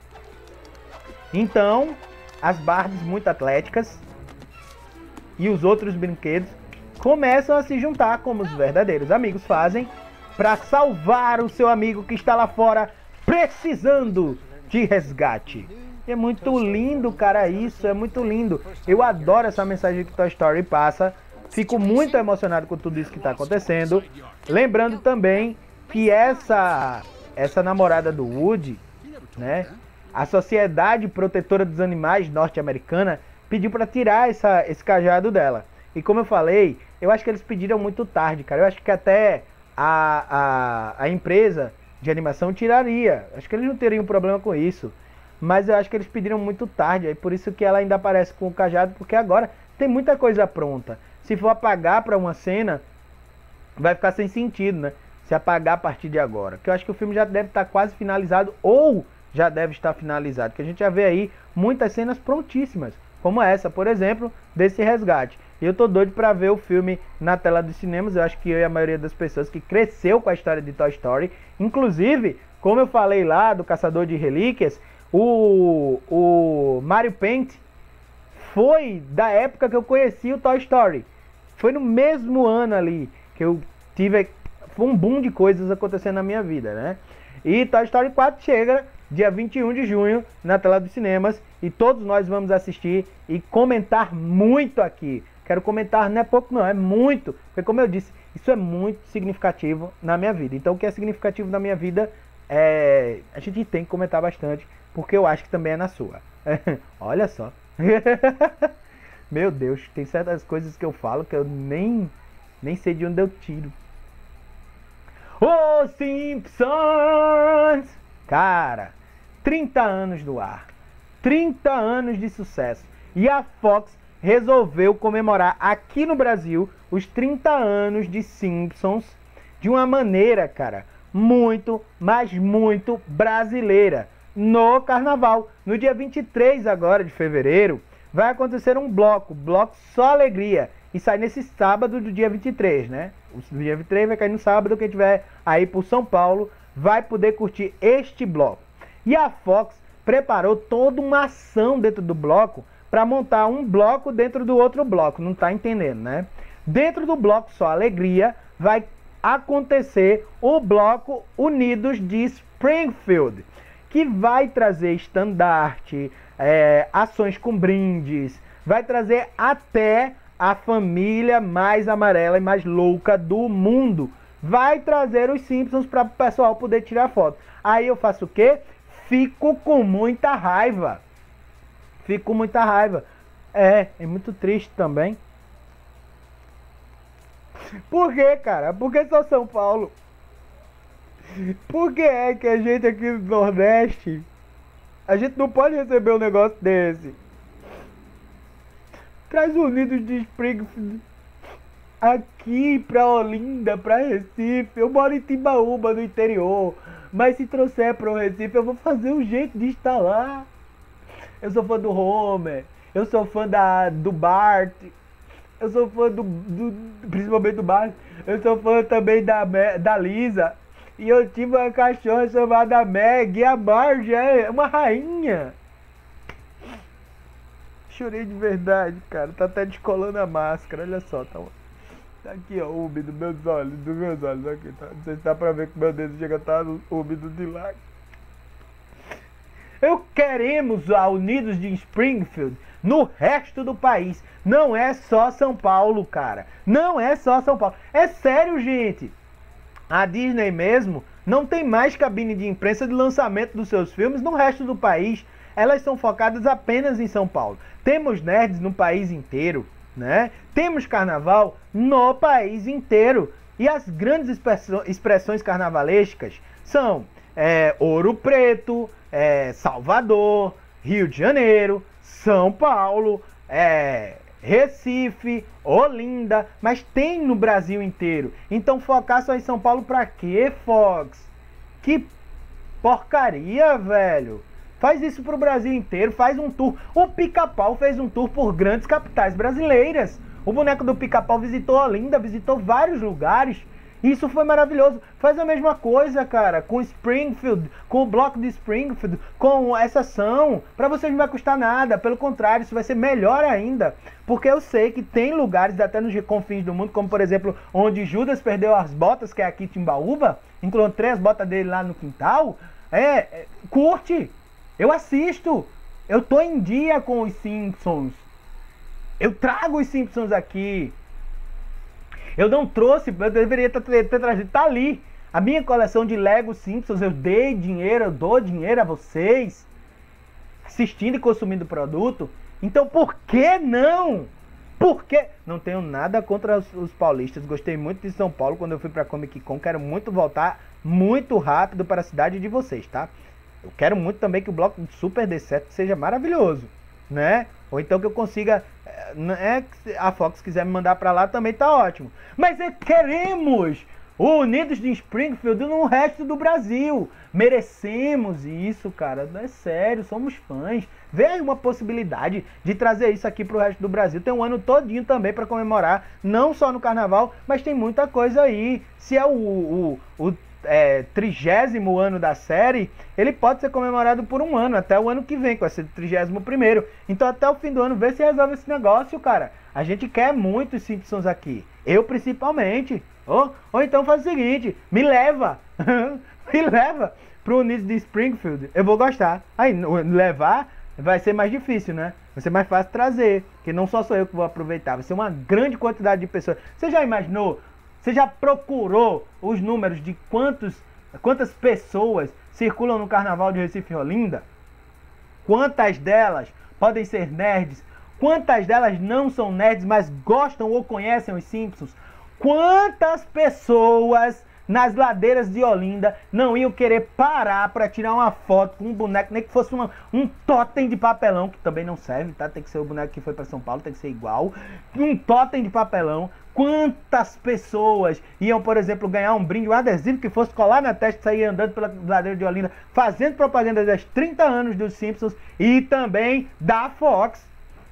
Então, as Barbies muito atléticas e os outros brinquedos começam a se juntar como os verdadeiros amigos fazem para salvar o seu amigo que está lá fora precisando de resgate. E é muito lindo, cara, isso, é muito lindo. Eu adoro essa mensagem que Toy Story passa. Fico muito emocionado com tudo isso que está acontecendo. Lembrando também que essa, essa namorada do Woody, né, a Sociedade Protetora dos Animais norte-americana pediu para tirar essa, esse cajado dela. E como eu falei, eu acho que eles pediram muito tarde, cara. Eu acho que até a, a, a empresa de animação tiraria. Acho que eles não teriam problema com isso. Mas eu acho que eles pediram muito tarde. É por isso que ela ainda aparece com o cajado, porque agora tem muita coisa pronta. Se for apagar para uma cena, vai ficar sem sentido, né? Se apagar a partir de agora. Que eu acho que o filme já deve estar quase finalizado, ou já deve estar finalizado. Que a gente já vê aí muitas cenas prontíssimas, como essa, por exemplo, desse resgate. E eu tô doido para ver o filme na tela dos cinemas. Eu acho que eu e a maioria das pessoas que cresceu com a história de Toy Story. Inclusive, como eu falei lá do Caçador de Relíquias, o, o Mario Paint foi da época que eu conheci o Toy Story. Foi no mesmo ano ali que eu tive... Foi um boom de coisas acontecendo na minha vida, né? E Toy Story quatro chega dia vinte e um de junho na tela dos cinemas. E todos nós vamos assistir e comentar muito aqui. Quero comentar, não é pouco não, é muito. Porque como eu disse, isso é muito significativo na minha vida. Então o que é significativo na minha vida, é... a gente tem que comentar bastante. Porque eu acho que também é na sua. Olha só. Meu Deus, tem certas coisas que eu falo que eu nem, nem sei de onde eu tiro. Os Simpsons! Cara, trinta anos no ar. trinta anos de sucesso. E a Fox resolveu comemorar aqui no Brasil os trinta anos de Simpsons de uma maneira, cara, muito, mas muito brasileira. No carnaval, no dia vinte e três agora de fevereiro, vai acontecer um bloco, bloco Só Alegria, e sai nesse sábado do dia vinte e três, né? O dia vinte e três vai cair no sábado, quem tiver aí por São Paulo vai poder curtir este bloco. E a Fox preparou toda uma ação dentro do bloco para montar um bloco dentro do outro bloco, não tá entendendo, né? Dentro do bloco Só Alegria vai acontecer o bloco Unidos de Springfield, que vai trazer estandarte, é, ações com brindes, vai trazer até a família mais amarela e mais louca do mundo. Vai trazer os Simpsons para o pessoal poder tirar foto. Aí eu faço o quê? Fico com muita raiva. Fico com muita raiva. É, é muito triste também. Por quê, cara? Por que só São Paulo? Por que é que a gente aqui no Nordeste, a gente não pode receber um negócio desse? Traz Unidos de Springfield aqui pra Olinda, pra Recife. Eu moro em Timbaúba, no interior. Mas se trouxer pro Recife, eu vou fazer um jeito de estar lá. Eu sou fã do Homer. Eu sou fã da, do Bart. Eu sou fã do, do... principalmente do Bart. Eu sou fã também da, da Lisa. E eu tive uma cachorra chamada Meg, e a Marge é uma rainha. Chorei de verdade, cara. Tá até descolando a máscara, olha só. Tá, tá aqui, ó, úmido, meus olhos, dos meus olhos aqui, tá? Não sei se dá pra ver que meu dedo chega a estar úmido de lá. Eu queremos a Unidos de Springfield no resto do país. Não é só São Paulo, cara. Não é só São Paulo. É sério, gente. A Disney mesmo não tem mais cabine de imprensa de lançamento dos seus filmes no resto do país. Elas são focadas apenas em São Paulo. Temos nerds no país inteiro, né? Temos carnaval no país inteiro. E as grandes expressões carnavalescas são é, Ouro Preto, é, Salvador, Rio de Janeiro, São Paulo, é, Recife, Olinda, mas tem no Brasil inteiro. Então focar só em São Paulo pra quê, Fox? Que porcaria, velho. Faz isso pro Brasil inteiro, faz um tour. O Pica-Pau fez um tour por grandes capitais brasileiras. O boneco do Pica-Pau visitou Olinda, visitou vários lugares. Isso foi maravilhoso. Faz a mesma coisa, cara, com Springfield, com o bloco de Springfield, com essa ação. Pra vocês não vai custar nada. Pelo contrário, isso vai ser melhor ainda. Porque eu sei que tem lugares, até nos confins do mundo, como por exemplo, onde Judas perdeu as botas, que é aqui em Timbaúba. Encontrei as botas dele lá no quintal. É, é curte. Eu assisto. Eu tô em dia com os Simpsons. Eu trago os Simpsons aqui. Eu não trouxe, eu deveria ter, ter, ter trazido. Tá ali. A minha coleção de Lego Simpsons. Eu dei dinheiro, eu dou dinheiro a vocês. Assistindo e consumindo produto. Então por que não? Por que? Não tenho nada contra os, os paulistas. Gostei muito de São Paulo quando eu fui pra Comic Con. Quero muito voltar muito rápido para a cidade de vocês, tá? Eu quero muito também que o bloco de Super D sete seja maravilhoso, né? Ou então que eu consiga, é, a Fox quiser me mandar pra lá também tá ótimo. Mas é, queremos o Unidos de Springfield no resto do Brasil. Merecemos isso, cara. É sério, somos fãs. Vê aí uma possibilidade de trazer isso aqui pro resto do Brasil. Tem um ano todinho também pra comemorar, não só no carnaval, mas tem muita coisa aí. Se é o... o, o É, trigésimo ano da série, ele pode ser comemorado por um ano, até o ano que vem, que vai ser o trigésimo primeiro. Então até o fim do ano, vê se resolve esse negócio, cara. A gente quer muito os Simpsons aqui, eu principalmente. Ou, ou então faz o seguinte, me leva, me leva pro Unidos de Springfield, eu vou gostar. Aí, levar vai ser mais difícil, né? Vai ser mais fácil trazer, porque não só sou eu que vou aproveitar, vai ser uma grande quantidade de pessoas. Você já imaginou? Você já procurou os números de quantos, quantas pessoas circulam no Carnaval de Recife e Olinda? Quantas delas podem ser nerds? Quantas delas não são nerds, mas gostam ou conhecem os Simpsons? Quantas pessoas nas ladeiras de Olinda não iam querer parar para tirar uma foto com um boneco, nem que fosse uma, um totem de papelão, que também não serve, tá? Tem que ser o boneco que foi para São Paulo, tem que ser igual. Um totem de papelão. Quantas pessoas iam, por exemplo, ganhar um brinde, um adesivo que fosse colar na testa e sair andando pela ladeira de Olinda, fazendo propaganda dos trinta anos dos Simpsons e também da Fox.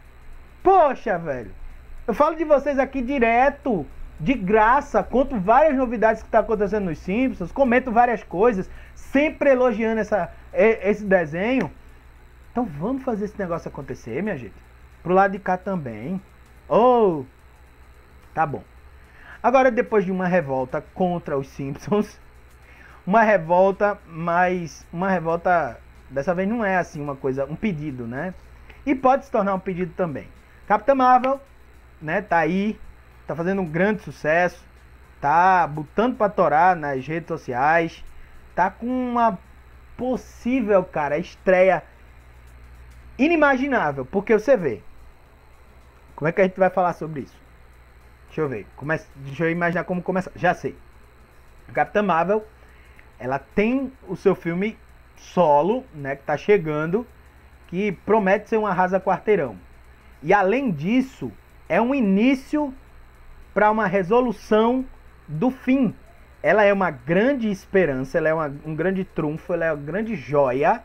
Poxa, velho. Eu falo de vocês aqui direto, de graça, conto várias novidades que estão acontecendo nos Simpsons, comento várias coisas, sempre elogiando essa, esse desenho. Então vamos fazer esse negócio acontecer, minha gente. Pro lado de cá também. Oh, tá bom. Agora, depois de uma revolta contra os Simpsons, uma revolta, mas uma revolta, dessa vez não é assim uma coisa, um pedido, né? E pode se tornar um pedido também. Capitã Marvel, né, tá aí, tá fazendo um grande sucesso, tá botando pra torar nas redes sociais, tá com uma possível, cara, estreia inimaginável, porque você vê. Como é que a gente vai falar sobre isso? Deixa eu ver, Comece... deixa eu imaginar como começar, já sei. A Capitã Marvel, ela tem o seu filme solo, né, que tá chegando, que promete ser um arrasa-quarteirão. E além disso, é um início para uma resolução do fim. Ela é uma grande esperança, ela é uma, um grande trunfo, ela é uma grande joia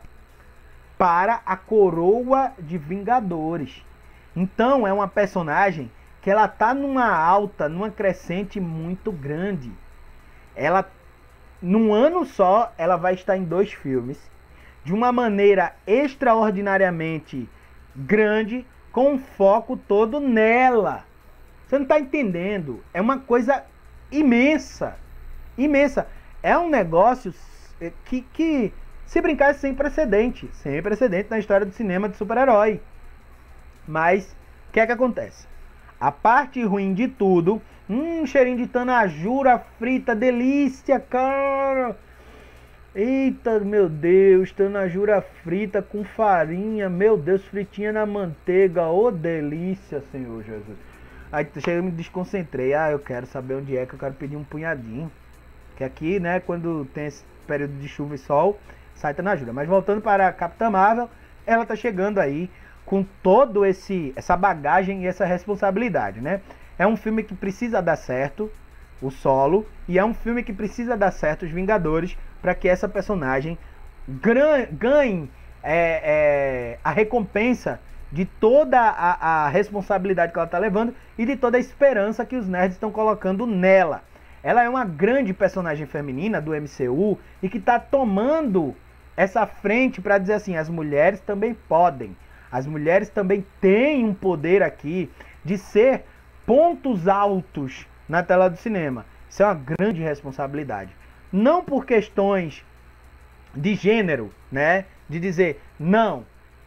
para a coroa de Vingadores. Então é uma personagem que ela tá numa alta, numa crescente muito grande. Ela num ano só, ela vai estar em dois filmes, de uma maneira extraordinariamente grande, com um foco todo nela. Você não tá entendendo? É uma coisa imensa. Imensa. É um negócio que, que se brincar, é sem precedente. Sem precedente na história do cinema de super-herói. Mas, o que é que acontece? A parte ruim de tudo... Hum, cheirinho de tanajura frita, delícia, cara! Eita, meu Deus, tanajura frita com farinha, meu Deus, fritinha na manteiga, ô delícia, Senhor Jesus. Aí chega, me desconcentrei, ah, eu quero saber onde é que eu quero pedir um punhadinho. Que aqui, né, quando tem esse período de chuva e sol, sai tanajura. Mas voltando para a Capitã Marvel, ela tá chegando aí com todo esse essa bagagem e essa responsabilidade, né? É um filme que precisa dar certo, o solo, e é um filme que precisa dar certo, os Vingadores, para que essa personagem ganhe é, é, a recompensa de toda a, a responsabilidade que ela está levando e de toda a esperança que os nerds estão colocando nela. Ela é uma grande personagem feminina do M C U e que está tomando essa frente para dizer assim, as mulheres também podem, as mulheres também têm um poder aqui de ser pontos altos na tela do cinema. Isso é uma grande responsabilidade. Não por questões de gênero, né? De dizer, não,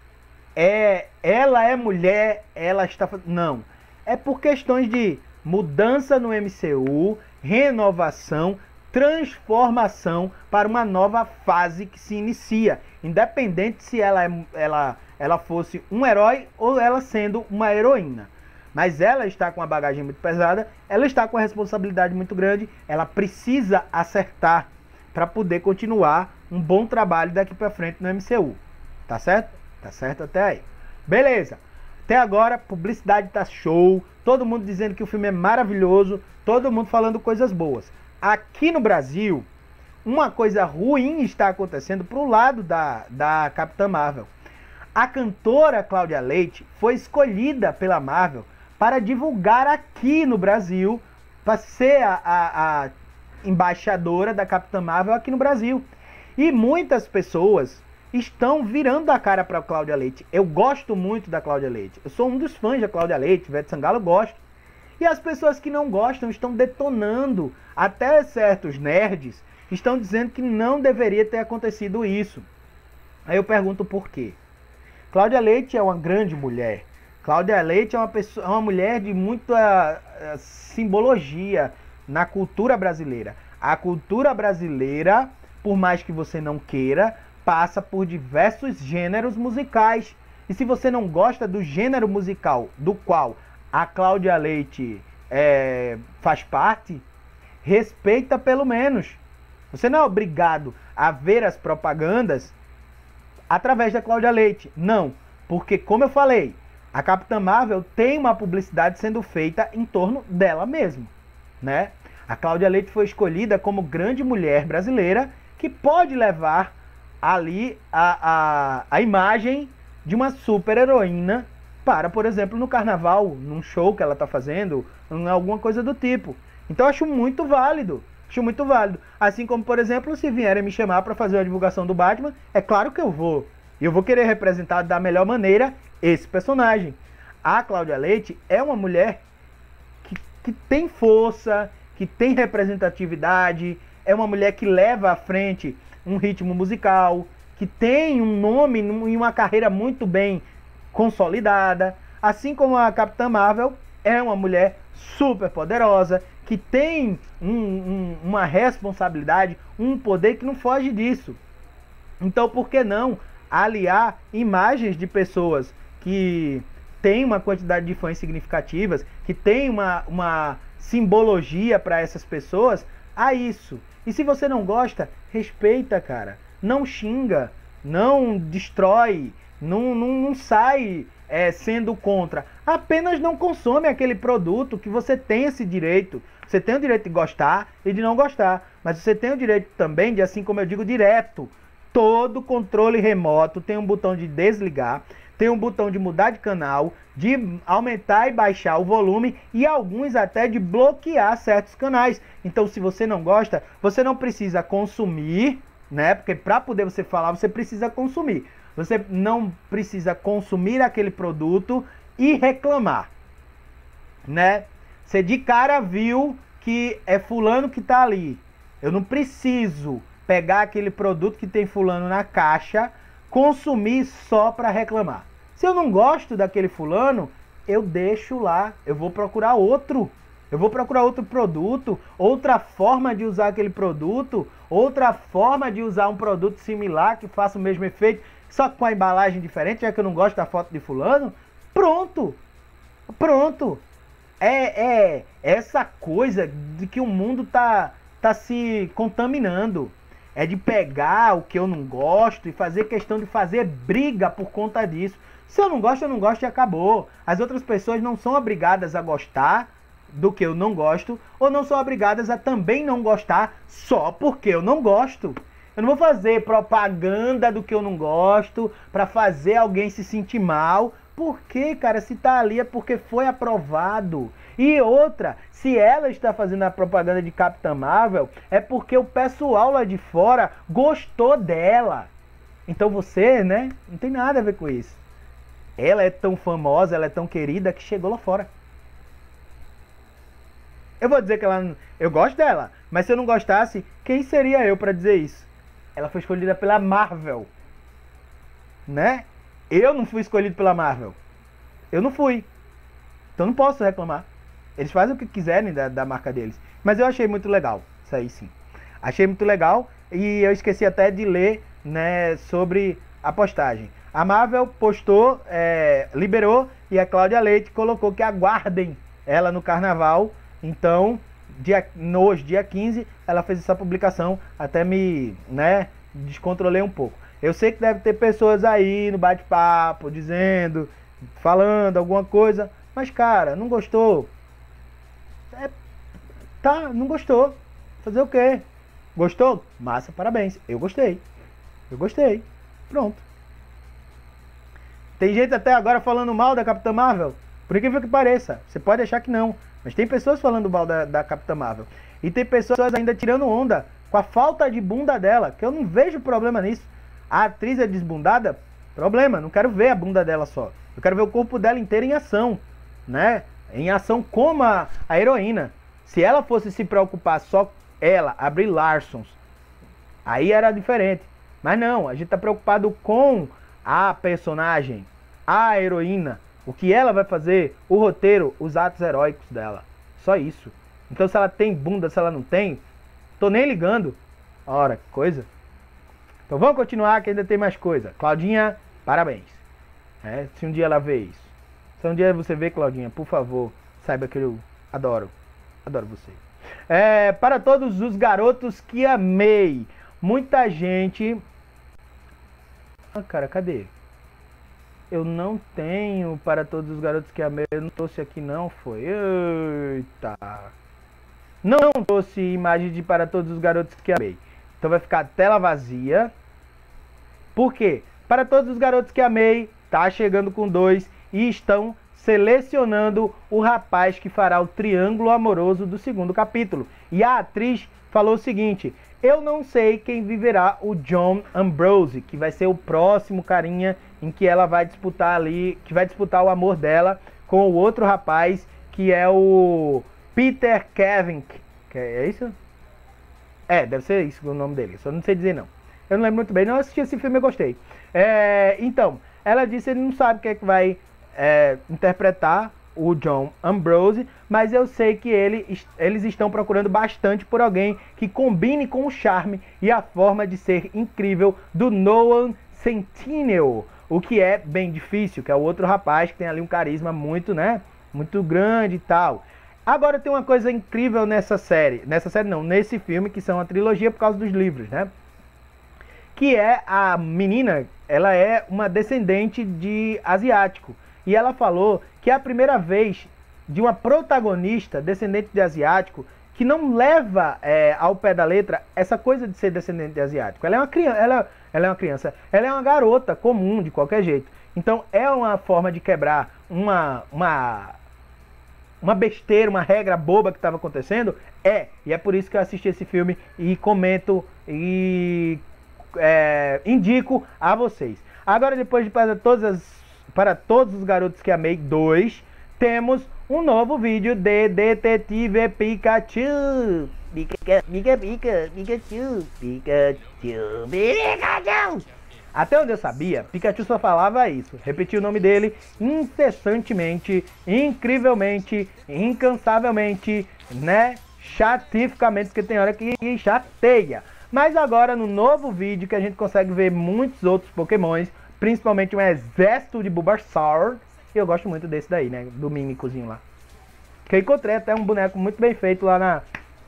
é, ela é mulher, ela está... Não. É por questões de mudança no M C U, renovação, transformação para uma nova fase que se inicia. Independente se ela, é, ela, ela fosse um herói ou ela sendo uma heroína. Mas ela está com uma bagagem muito pesada, ela está com uma responsabilidade muito grande, ela precisa acertar para poder continuar um bom trabalho daqui para frente no M C U. Tá certo? Tá certo até aí. Beleza. Até agora, publicidade tá show, todo mundo dizendo que o filme é maravilhoso, todo mundo falando coisas boas. Aqui no Brasil, uma coisa ruim está acontecendo pro lado da, da Capitã Marvel. A cantora Cláudia Leite foi escolhida pela Marvel para divulgar aqui no Brasil, para ser a, a, a embaixadora da Capitã Marvel aqui no Brasil. E muitas pessoas estão virando a cara para a Cláudia Leite. Eu gosto muito da Cláudia Leite. Eu sou um dos fãs da Cláudia Leite, Ivete Sangalo, eu gosto. E as pessoas que não gostam estão detonando. Até certos nerds estão dizendo que não deveria ter acontecido isso. Aí eu pergunto por quê. Cláudia Leite é uma grande mulher. Cláudia Leite é uma, pessoa, é uma mulher de muita uh, simbologia na cultura brasileira. A cultura brasileira, por mais que você não queira, passa por diversos gêneros musicais. E se você não gosta do gênero musical do qual a Cláudia Leite é, faz parte, respeita pelo menos. Você não é obrigado a ver as propagandas através da Cláudia Leite. Não, porque como eu falei, a Capitã Marvel tem uma publicidade sendo feita em torno dela mesma, né? A Cláudia Leite foi escolhida como grande mulher brasileira que pode levar ali a, a, a imagem de uma super heroína para, por exemplo, no carnaval, num show que ela está fazendo, em alguma coisa do tipo. Então eu acho muito válido, acho muito válido. Assim como, por exemplo, se vierem me chamar para fazer a divulgação do Batman, é claro que eu vou. E eu vou querer representar da melhor maneira esse personagem. A Cláudia Leite é uma mulher que, que tem força, que tem representatividade, é uma mulher que leva à frente um ritmo musical, que tem um nome e uma carreira muito bem consolidada. Assim como a Capitã Marvel é uma mulher super poderosa, que tem um, um, uma responsabilidade, um poder que não foge disso. Então, por que não aliar imagens de pessoas que têm uma quantidade de fãs significativas, que tem uma, uma simbologia para essas pessoas, a isso? E se você não gosta, respeita, cara. Não xinga, não destrói, não, não, não sai é, sendo contra. Apenas não consome aquele produto que você tem esse direito. Você tem o direito de gostar e de não gostar. Mas você tem o direito também de, assim como eu digo, direto. Todo controle remoto tem um botão de desligar. tem um botão de mudar de canal, de aumentar e baixar o volume e alguns até de bloquear certos canais. Então, se você não gosta, você não precisa consumir, né? Porque para poder você falar, você precisa consumir. Você não precisa consumir aquele produto e reclamar, né? Você de cara viu que é fulano que tá ali. Eu não preciso pegar aquele produto que tem fulano na caixa, consumir só para reclamar. Se eu não gosto daquele fulano, eu deixo lá, eu vou procurar outro. Eu vou procurar outro produto, outra forma de usar aquele produto, outra forma de usar um produto similar que faça o mesmo efeito, só com a embalagem diferente, já que eu não gosto da foto de fulano. Pronto! Pronto! É, é essa coisa de que o mundo tá, tá se contaminando. É de pegar o que eu não gosto e fazer questão de fazer briga por conta disso. Se eu não gosto, eu não gosto e acabou. As outras pessoas não são obrigadas a gostar do que eu não gosto, ou não são obrigadas a também não gostar só porque eu não gosto. Eu não vou fazer propaganda do que eu não gosto para fazer alguém se sentir mal. Porque, cara, se tá ali é porque foi aprovado. E outra, se ela está fazendo a propaganda de Capitã Marvel, é porque o pessoal lá de fora gostou dela. Então você, né, não tem nada a ver com isso. Ela é tão famosa, ela é tão querida que chegou lá fora. Eu vou dizer que ela, eu gosto dela, mas se eu não gostasse, quem seria eu para dizer isso? Ela foi escolhida pela Marvel, né? Eu não fui escolhido pela Marvel. Eu não fui. Então não posso reclamar. Eles fazem o que quiserem da, da marca deles. Mas eu achei muito legal. Isso aí sim. Achei muito legal. E eu esqueci até de ler, né, sobre a postagem. A Marvel postou, é, liberou, e a Cláudia Leite colocou que aguardem ela no carnaval. Então, dia, hoje, dia quinze, ela fez essa publicação. Até me, né, descontrolei um pouco. Eu sei que deve ter pessoas aí no bate-papo, dizendo, falando alguma coisa. Mas, cara, não gostou? É, tá, não gostou. Fazer o quê? Gostou? Massa, parabéns. Eu gostei. Eu gostei. Pronto. Tem gente até agora falando mal da Capitã Marvel. Por incrível que pareça. Você pode achar que não. Mas tem pessoas falando mal da, da Capitã Marvel. E tem pessoas ainda tirando onda com a falta de bunda dela. Que eu não vejo problema nisso. A atriz é desbundada? Problema, não quero ver a bunda dela só. Eu quero ver o corpo dela inteiro em ação, né? Em ação como a, a heroína. Se ela fosse se preocupar só ela, a Brie Larson, aí era diferente. Mas não, a gente tá preocupado com a personagem, a heroína, o que ela vai fazer, o roteiro, os atos heróicos dela. Só isso. Então se ela tem bunda, se ela não tem, tô nem ligando. Ora, que coisa. Então vamos continuar que ainda tem mais coisa. Claudinha, parabéns. É, se um dia ela vê isso. Se um dia você vê, Claudinha, por favor, saiba que eu adoro. Adoro você. É, para todos os garotos que amei. Muita gente... Ah, cara, cadê? Eu não tenho para todos os garotos que amei. Eu não trouxe aqui não, foi. Eita. Não trouxe imagem de para todos os garotos que amei. Então vai ficar tela vazia. Por quê? Para todos os garotos que amei, tá chegando com dois e estão selecionando o rapaz que fará o triângulo amoroso do segundo capítulo. E a atriz falou o seguinte: eu não sei quem viverá o John Ambrose, que vai ser o próximo carinha em que ela vai disputar ali, que vai disputar o amor dela com o outro rapaz, que é o Peter Kevin. É isso? É, deve ser isso o nome dele, só não sei dizer não. Eu não lembro muito bem, não assisti esse filme e gostei. É, então, ela disse que ele não sabe quem é que vai é, interpretar o John Ambrose, mas eu sei que ele, eles estão procurando bastante por alguém que combine com o charme e a forma de ser incrível do Noah Centineo, o que é bem difícil, que é o outro rapaz que tem ali um carisma muito, né, muito grande e tal. Agora tem uma coisa incrível nessa série, nessa série não, nesse filme, que são a trilogia por causa dos livros, né? Que é a menina, ela é uma descendente de asiático. E ela falou que é a primeira vez de uma protagonista descendente de asiático que não leva é, ao pé da letra essa coisa de ser descendente de asiático. Ela é uma criança, ela, ela é uma criança, ela é uma garota comum de qualquer jeito. Então é uma forma de quebrar uma, uma, uma besteira, uma regra boba que estava acontecendo. É, e é por isso que eu assisti esse filme e comento e é, indico a vocês. Agora, depois de para todas as, para todos os garotos que amei dois, temos um novo vídeo de Detetive Pikachu. Pika, Pika, Pika, Pikachu, Pikachu, Pikachu. Até onde eu sabia, Pikachu só falava isso. Repetia o nome dele incessantemente, incrivelmente, incansavelmente, né? Chatificamente, porque tem hora que chateia. Mas agora no novo vídeo que a gente consegue ver muitos outros pokémons, principalmente um exército de Bulbasaur. E eu gosto muito desse daí, né? Do mímicozinho lá. Que eu encontrei até um boneco muito bem feito lá na,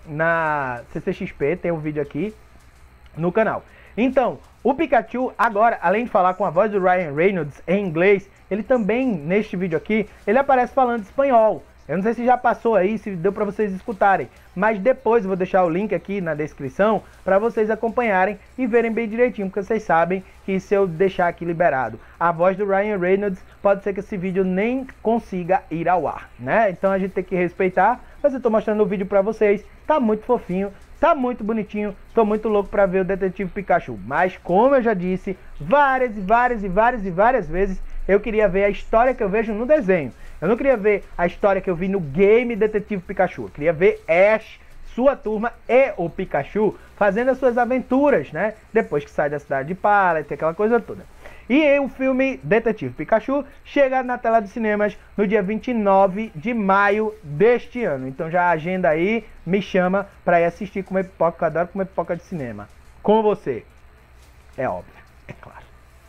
na C C X P. Tem um vídeo aqui no canal. Então, o Pikachu agora, além de falar com a voz do Ryan Reynolds em inglês, ele também, neste vídeo aqui, ele aparece falando espanhol. Eu não sei se já passou aí, se deu para vocês escutarem, mas depois eu vou deixar o link aqui na descrição para vocês acompanharem e verem bem direitinho, porque vocês sabem que se eu deixar aqui liberado a voz do Ryan Reynolds, pode ser que esse vídeo nem consiga ir ao ar, né? Então a gente tem que respeitar, mas eu tô mostrando o vídeo para vocês, tá muito fofinho, tá muito bonitinho, tô muito louco para ver o Detetive Pikachu, mas como eu já disse várias e várias e várias e várias vezes, eu queria ver a história que eu vejo no desenho. Eu não queria ver a história que eu vi no game Detetive Pikachu. Eu queria ver Ash, sua turma e o Pikachu fazendo as suas aventuras, né? Depois que sai da cidade de Pallet, aquela coisa toda. E o filme Detetive Pikachu chega na tela dos cinemas no dia vinte e nove de maio deste ano. Então já a agenda aí me chama para ir assistir, comer pipoca, que eu adoro comer pipoca de cinema. Com você. É óbvio, é claro.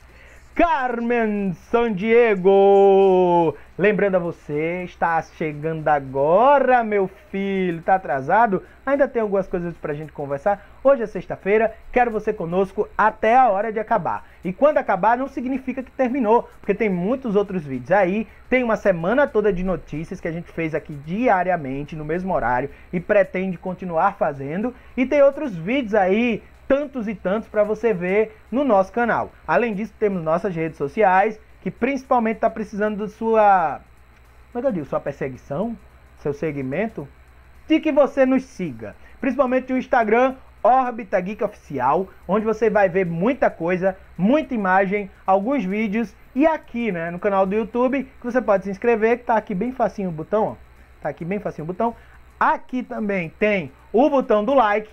Carmen Sandiego, lembrando a você, está chegando agora, meu filho, está atrasado? Ainda tem algumas coisas pra gente conversar. Hoje é sexta-feira, quero você conosco até a hora de acabar. E quando acabar não significa que terminou, porque tem muitos outros vídeos aí, tem uma semana toda de notícias que a gente fez aqui diariamente, no mesmo horário, e pretende continuar fazendo, e tem outros vídeos aí, tantos e tantos para você ver no nosso canal. Além disso, temos nossas redes sociais, que principalmente está precisando da sua, como é que eu digo, sua perseguição, seu segmento, de que você nos siga. Principalmente o Instagram, Órbita Geek Oficial, onde você vai ver muita coisa, muita imagem, alguns vídeos, e aqui, né, no canal do YouTube, que você pode se inscrever, que tá aqui bem facinho o botão, ó. Tá aqui bem facinho o botão. Aqui também tem o botão do like,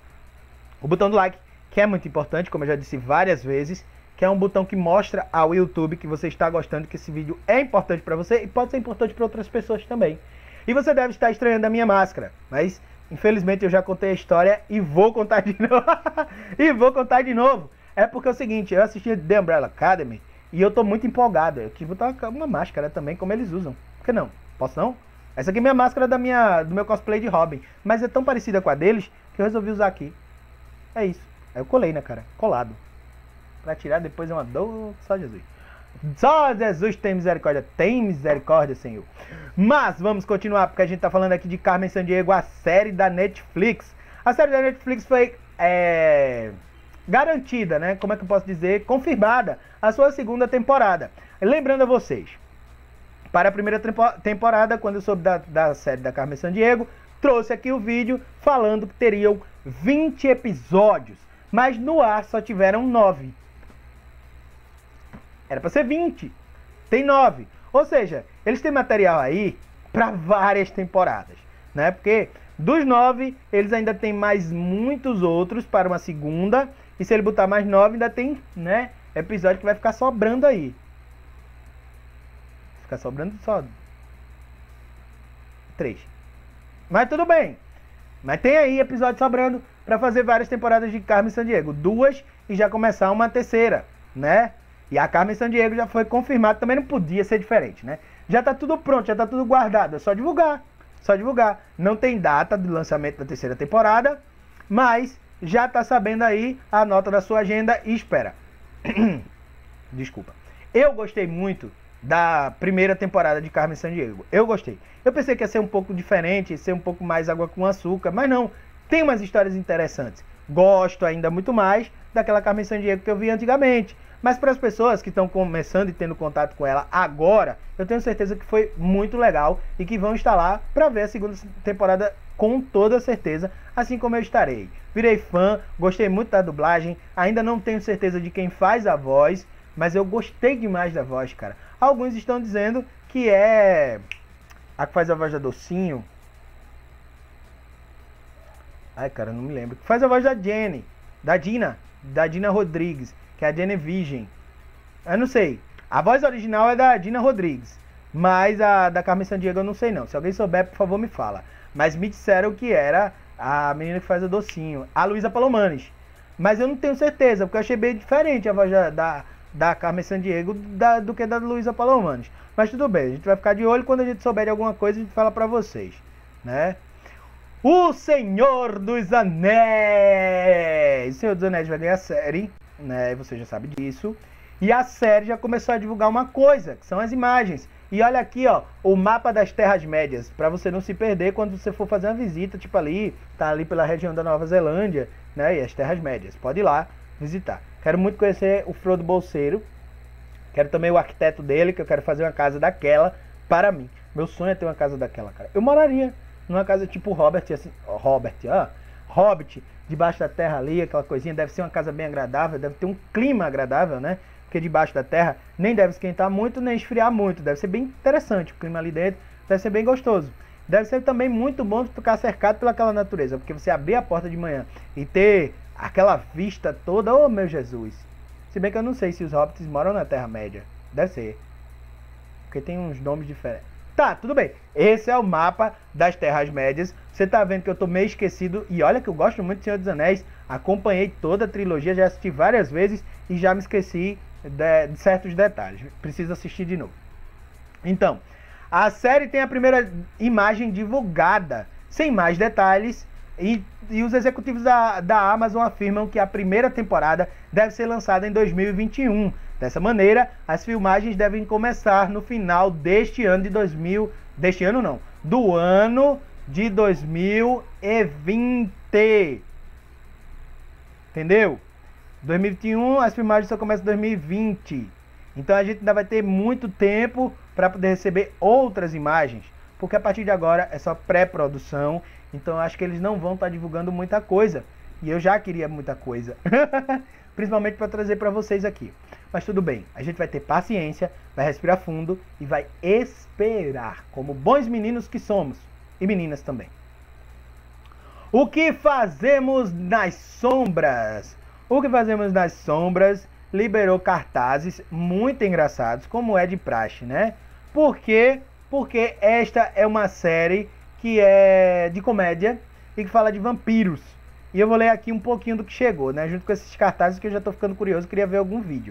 o botão do like, que é muito importante, como eu já disse várias vezes, que é um botão que mostra ao YouTube que você está gostando, que esse vídeo é importante para você e pode ser importante para outras pessoas também. E você deve estar estranhando a minha máscara, mas infelizmente eu já contei a história e vou contar de novo. e vou contar de novo. É porque é o seguinte, eu assisti The Umbrella Academy e eu tô muito empolgado. Eu quis botar uma máscara também, como eles usam. Por que não? Posso não? Essa aqui é minha máscara da minha, do meu cosplay de Robin, mas é tão parecida com a deles que eu resolvi usar aqui. É isso. Aí eu colei, né, cara? Colado. Pra tirar depois é uma dor. Só Jesus. Só Jesus tem misericórdia. Tem misericórdia, Senhor. Mas vamos continuar, porque a gente tá falando aqui de Carmen Sandiego, a série da Netflix. A série da Netflix foi é, garantida, né? Como é que eu posso dizer? Confirmada a sua segunda temporada. Lembrando a vocês, para a primeira temporada, quando eu soube da, da série da Carmen Sandiego, trouxe aqui o vídeo falando que teriam vinte episódios, mas no ar só tiveram nove. Era para ser vinte, tem nove. Ou seja, eles têm material aí para várias temporadas, né? Porque dos nove, eles ainda tem mais muitos outros para uma segunda, e se ele botar mais nove, ainda tem, né, episódio que vai ficar sobrando aí. Ficar sobrando só três. Mas tudo bem. Mas tem aí episódio sobrando para fazer várias temporadas de Carmen Sandiego. Duas e já começar uma terceira, né? E a Carmen Sandiego já foi confirmada, também não podia ser diferente, né? Já tá tudo pronto, já tá tudo guardado, é só divulgar. Só divulgar. Não tem data de lançamento da terceira temporada, mas já tá sabendo aí, anota na sua agenda e espera. Desculpa. Eu gostei muito da primeira temporada de Carmen Sandiego. Eu gostei. Eu pensei que ia ser um pouco diferente, ser um pouco mais água com açúcar, mas não. Tem umas histórias interessantes. Gosto ainda muito mais daquela Carmen Sandiego que eu vi antigamente. Mas para as pessoas que estão começando e tendo contato com ela agora, eu tenho certeza que foi muito legal e que vão estar lá para ver a segunda temporada com toda certeza, assim como eu estarei. Virei fã, gostei muito da dublagem, ainda não tenho certeza de quem faz a voz, mas eu gostei demais da voz, cara. Alguns estão dizendo que é a que faz a voz da Docinho. Ai, cara, não me lembro. Que faz a voz da Jenny, da Dina, da Dina Rodrigues, que é a Jenny Virgem. Eu não sei. A voz original é da Dina Rodrigues, mas a da Carmen Sandiego eu não sei não. Se alguém souber, por favor, me fala. Mas me disseram que era a menina que faz o Docinho, a Luísa Palomares. Mas eu não tenho certeza, porque eu achei bem diferente a voz da, da, da Carmen Sandiego da, do que da Luísa Palomares. Mas tudo bem, a gente vai ficar de olho. Quando a gente souber de alguma coisa, a gente fala pra vocês, né? O Senhor dos Anéis! O Senhor dos Anéis vai ganhar série, né? Você já sabe disso. E a série já começou a divulgar uma coisa, que são as imagens. E olha aqui, ó, o mapa das Terras-médias, para você não se perder quando você for fazer uma visita, tipo ali, tá ali pela região da Nova Zelândia, né? E as Terras-médias. Pode ir lá visitar. Quero muito conhecer o Frodo Bolseiro. Quero também o arquiteto dele, que eu quero fazer uma casa daquela para mim. Meu sonho é ter uma casa daquela, cara. Eu moraria numa casa tipo Robert, assim, Robert, ah, Hobbit, debaixo da terra ali, aquela coisinha. Deve ser uma casa bem agradável, deve ter um clima agradável, né? Porque debaixo da terra nem deve esquentar muito, nem esfriar muito. Deve ser bem interessante o clima ali dentro, deve ser bem gostoso. Deve ser também muito bom ficar cercado pelaquela natureza, porque você abrir a porta de manhã e ter aquela vista toda, oh meu Jesus. Se bem que eu não sei se os hobbits moram na Terra-média. Deve ser, porque tem uns nomes diferentes. Tá, tudo bem. Esse é o mapa das Terras-médias. Você tá vendo que eu tô meio esquecido. E olha que eu gosto muito do Senhor dos Anéis. Acompanhei toda a trilogia, já assisti várias vezes e já me esqueci de, de certos detalhes. Preciso assistir de novo. Então, a série tem a primeira imagem divulgada, sem mais detalhes. E, e os executivos da, da Amazon afirmam que a primeira temporada deve ser lançada em dois mil e vinte e um. Dessa maneira, as filmagens devem começar no final deste ano de dois mil... Deste ano não, do ano de dois mil e vinte. Entendeu? dois mil e vinte e um, as filmagens só começam em dois mil e vinte. Então a gente ainda vai ter muito tempo para poder receber outras imagens. Porque a partir de agora é só pré-produção. Então eu acho que eles não vão estar divulgando muita coisa. E eu já queria muita coisa. Principalmente para trazer para vocês aqui. Mas tudo bem, a gente vai ter paciência, vai respirar fundo e vai esperar, como bons meninos que somos, e meninas também. O que fazemos nas sombras? O que fazemos nas sombras liberou cartazes muito engraçados, como é de praxe, né? Por quê? Porque esta é uma série que é de comédia e que fala de vampiros. E eu vou ler aqui um pouquinho do que chegou, né? Junto com esses cartazes que eu já tô ficando curioso, queria ver algum vídeo.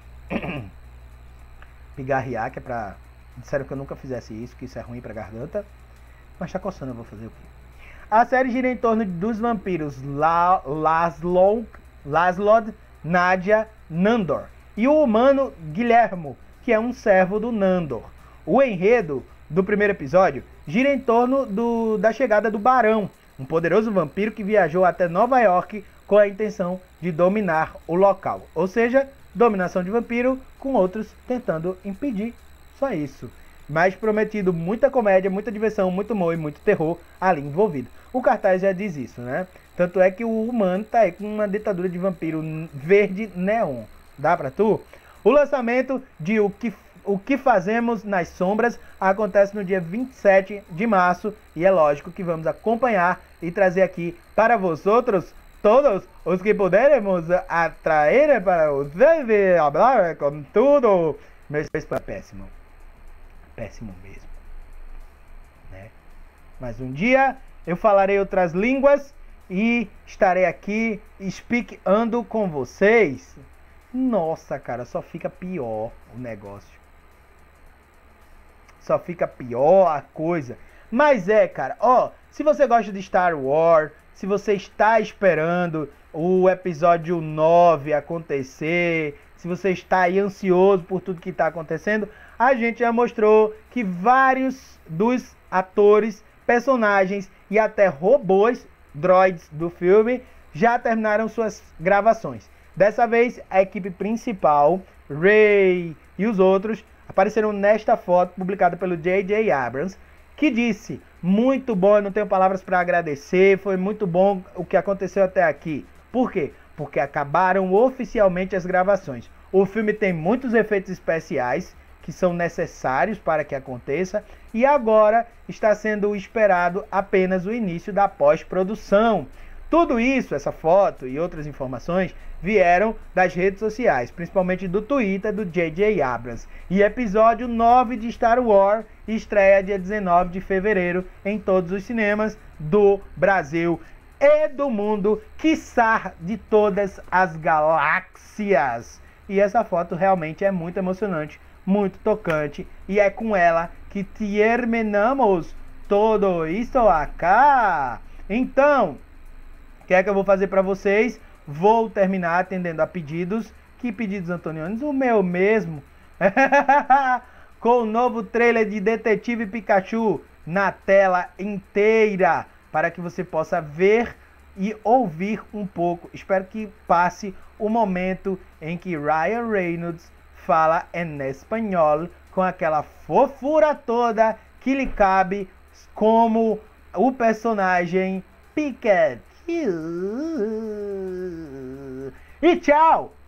Pigarrear, que é pra... Disseram que eu nunca fizesse isso, que isso é ruim pra garganta. Mas tá coçando, eu vou fazer o quê? A série gira em torno dos vampiros La... Laszlo, Laszlo, Nadia, Nandor e o humano Guilhermo, que é um servo do Nandor. O enredo do primeiro episódio gira em torno do... da chegada do Barão, um poderoso vampiro que viajou até Nova York com a intenção de dominar o local. Ou seja, dominação de vampiro com outros tentando impedir. Só isso. Mas prometido muita comédia, muita diversão, muito humor e muito terror ali envolvido. O cartaz já diz isso, né? Tanto é que o humano tá aí com uma ditadura de vampiro verde neon. Dá pra tu? O lançamento de O que, o que Fazemos nas Sombras acontece no dia vinte e sete de março. E é lógico que vamos acompanhar e trazer aqui para vosotros todos os que pudermos atrair para vocês e falar com tudo. Meu espanhol é péssimo. Péssimo mesmo. Né? Mas um dia eu falarei outras línguas e estarei aqui speakando com vocês. Nossa, cara, só fica pior o negócio. Só fica pior a coisa. Mas é, cara, ó, se você gosta de Star Wars, se você está esperando o episódio nove acontecer, se você está aí ansioso por tudo que está acontecendo, a gente já mostrou que vários dos atores, personagens e até robôs, droids do filme, já terminaram suas gravações. Dessa vez, a equipe principal, Rey e os outros, apareceram nesta foto publicada pelo J J Abrams, que disse: muito bom, eu não tenho palavras para agradecer, foi muito bom o que aconteceu até aqui. Por quê? Porque acabaram oficialmente as gravações. O filme tem muitos efeitos especiais que são necessários para que aconteça, e agora está sendo esperado apenas o início da pós-produção. Tudo isso, essa foto e outras informações, vieram das redes sociais, principalmente do Twitter do J J Abrams. E episódio nove de Star Wars estreia dia dezenove de fevereiro em todos os cinemas do Brasil e do mundo, quiçá de todas as galáxias. E essa foto realmente é muito emocionante, muito tocante, e é com ela que terminamos todo isso acá. Então, o que é que eu vou fazer para vocês? Vou terminar atendendo a pedidos. Que pedidos, Antonianos? O meu mesmo. Com o novo trailer de Detetive Pikachu na tela inteira, para que você possa ver e ouvir um pouco. Espero que passe o momento em que Ryan Reynolds fala em espanhol com aquela fofura toda que lhe cabe como o personagem Pikachu. E tchau!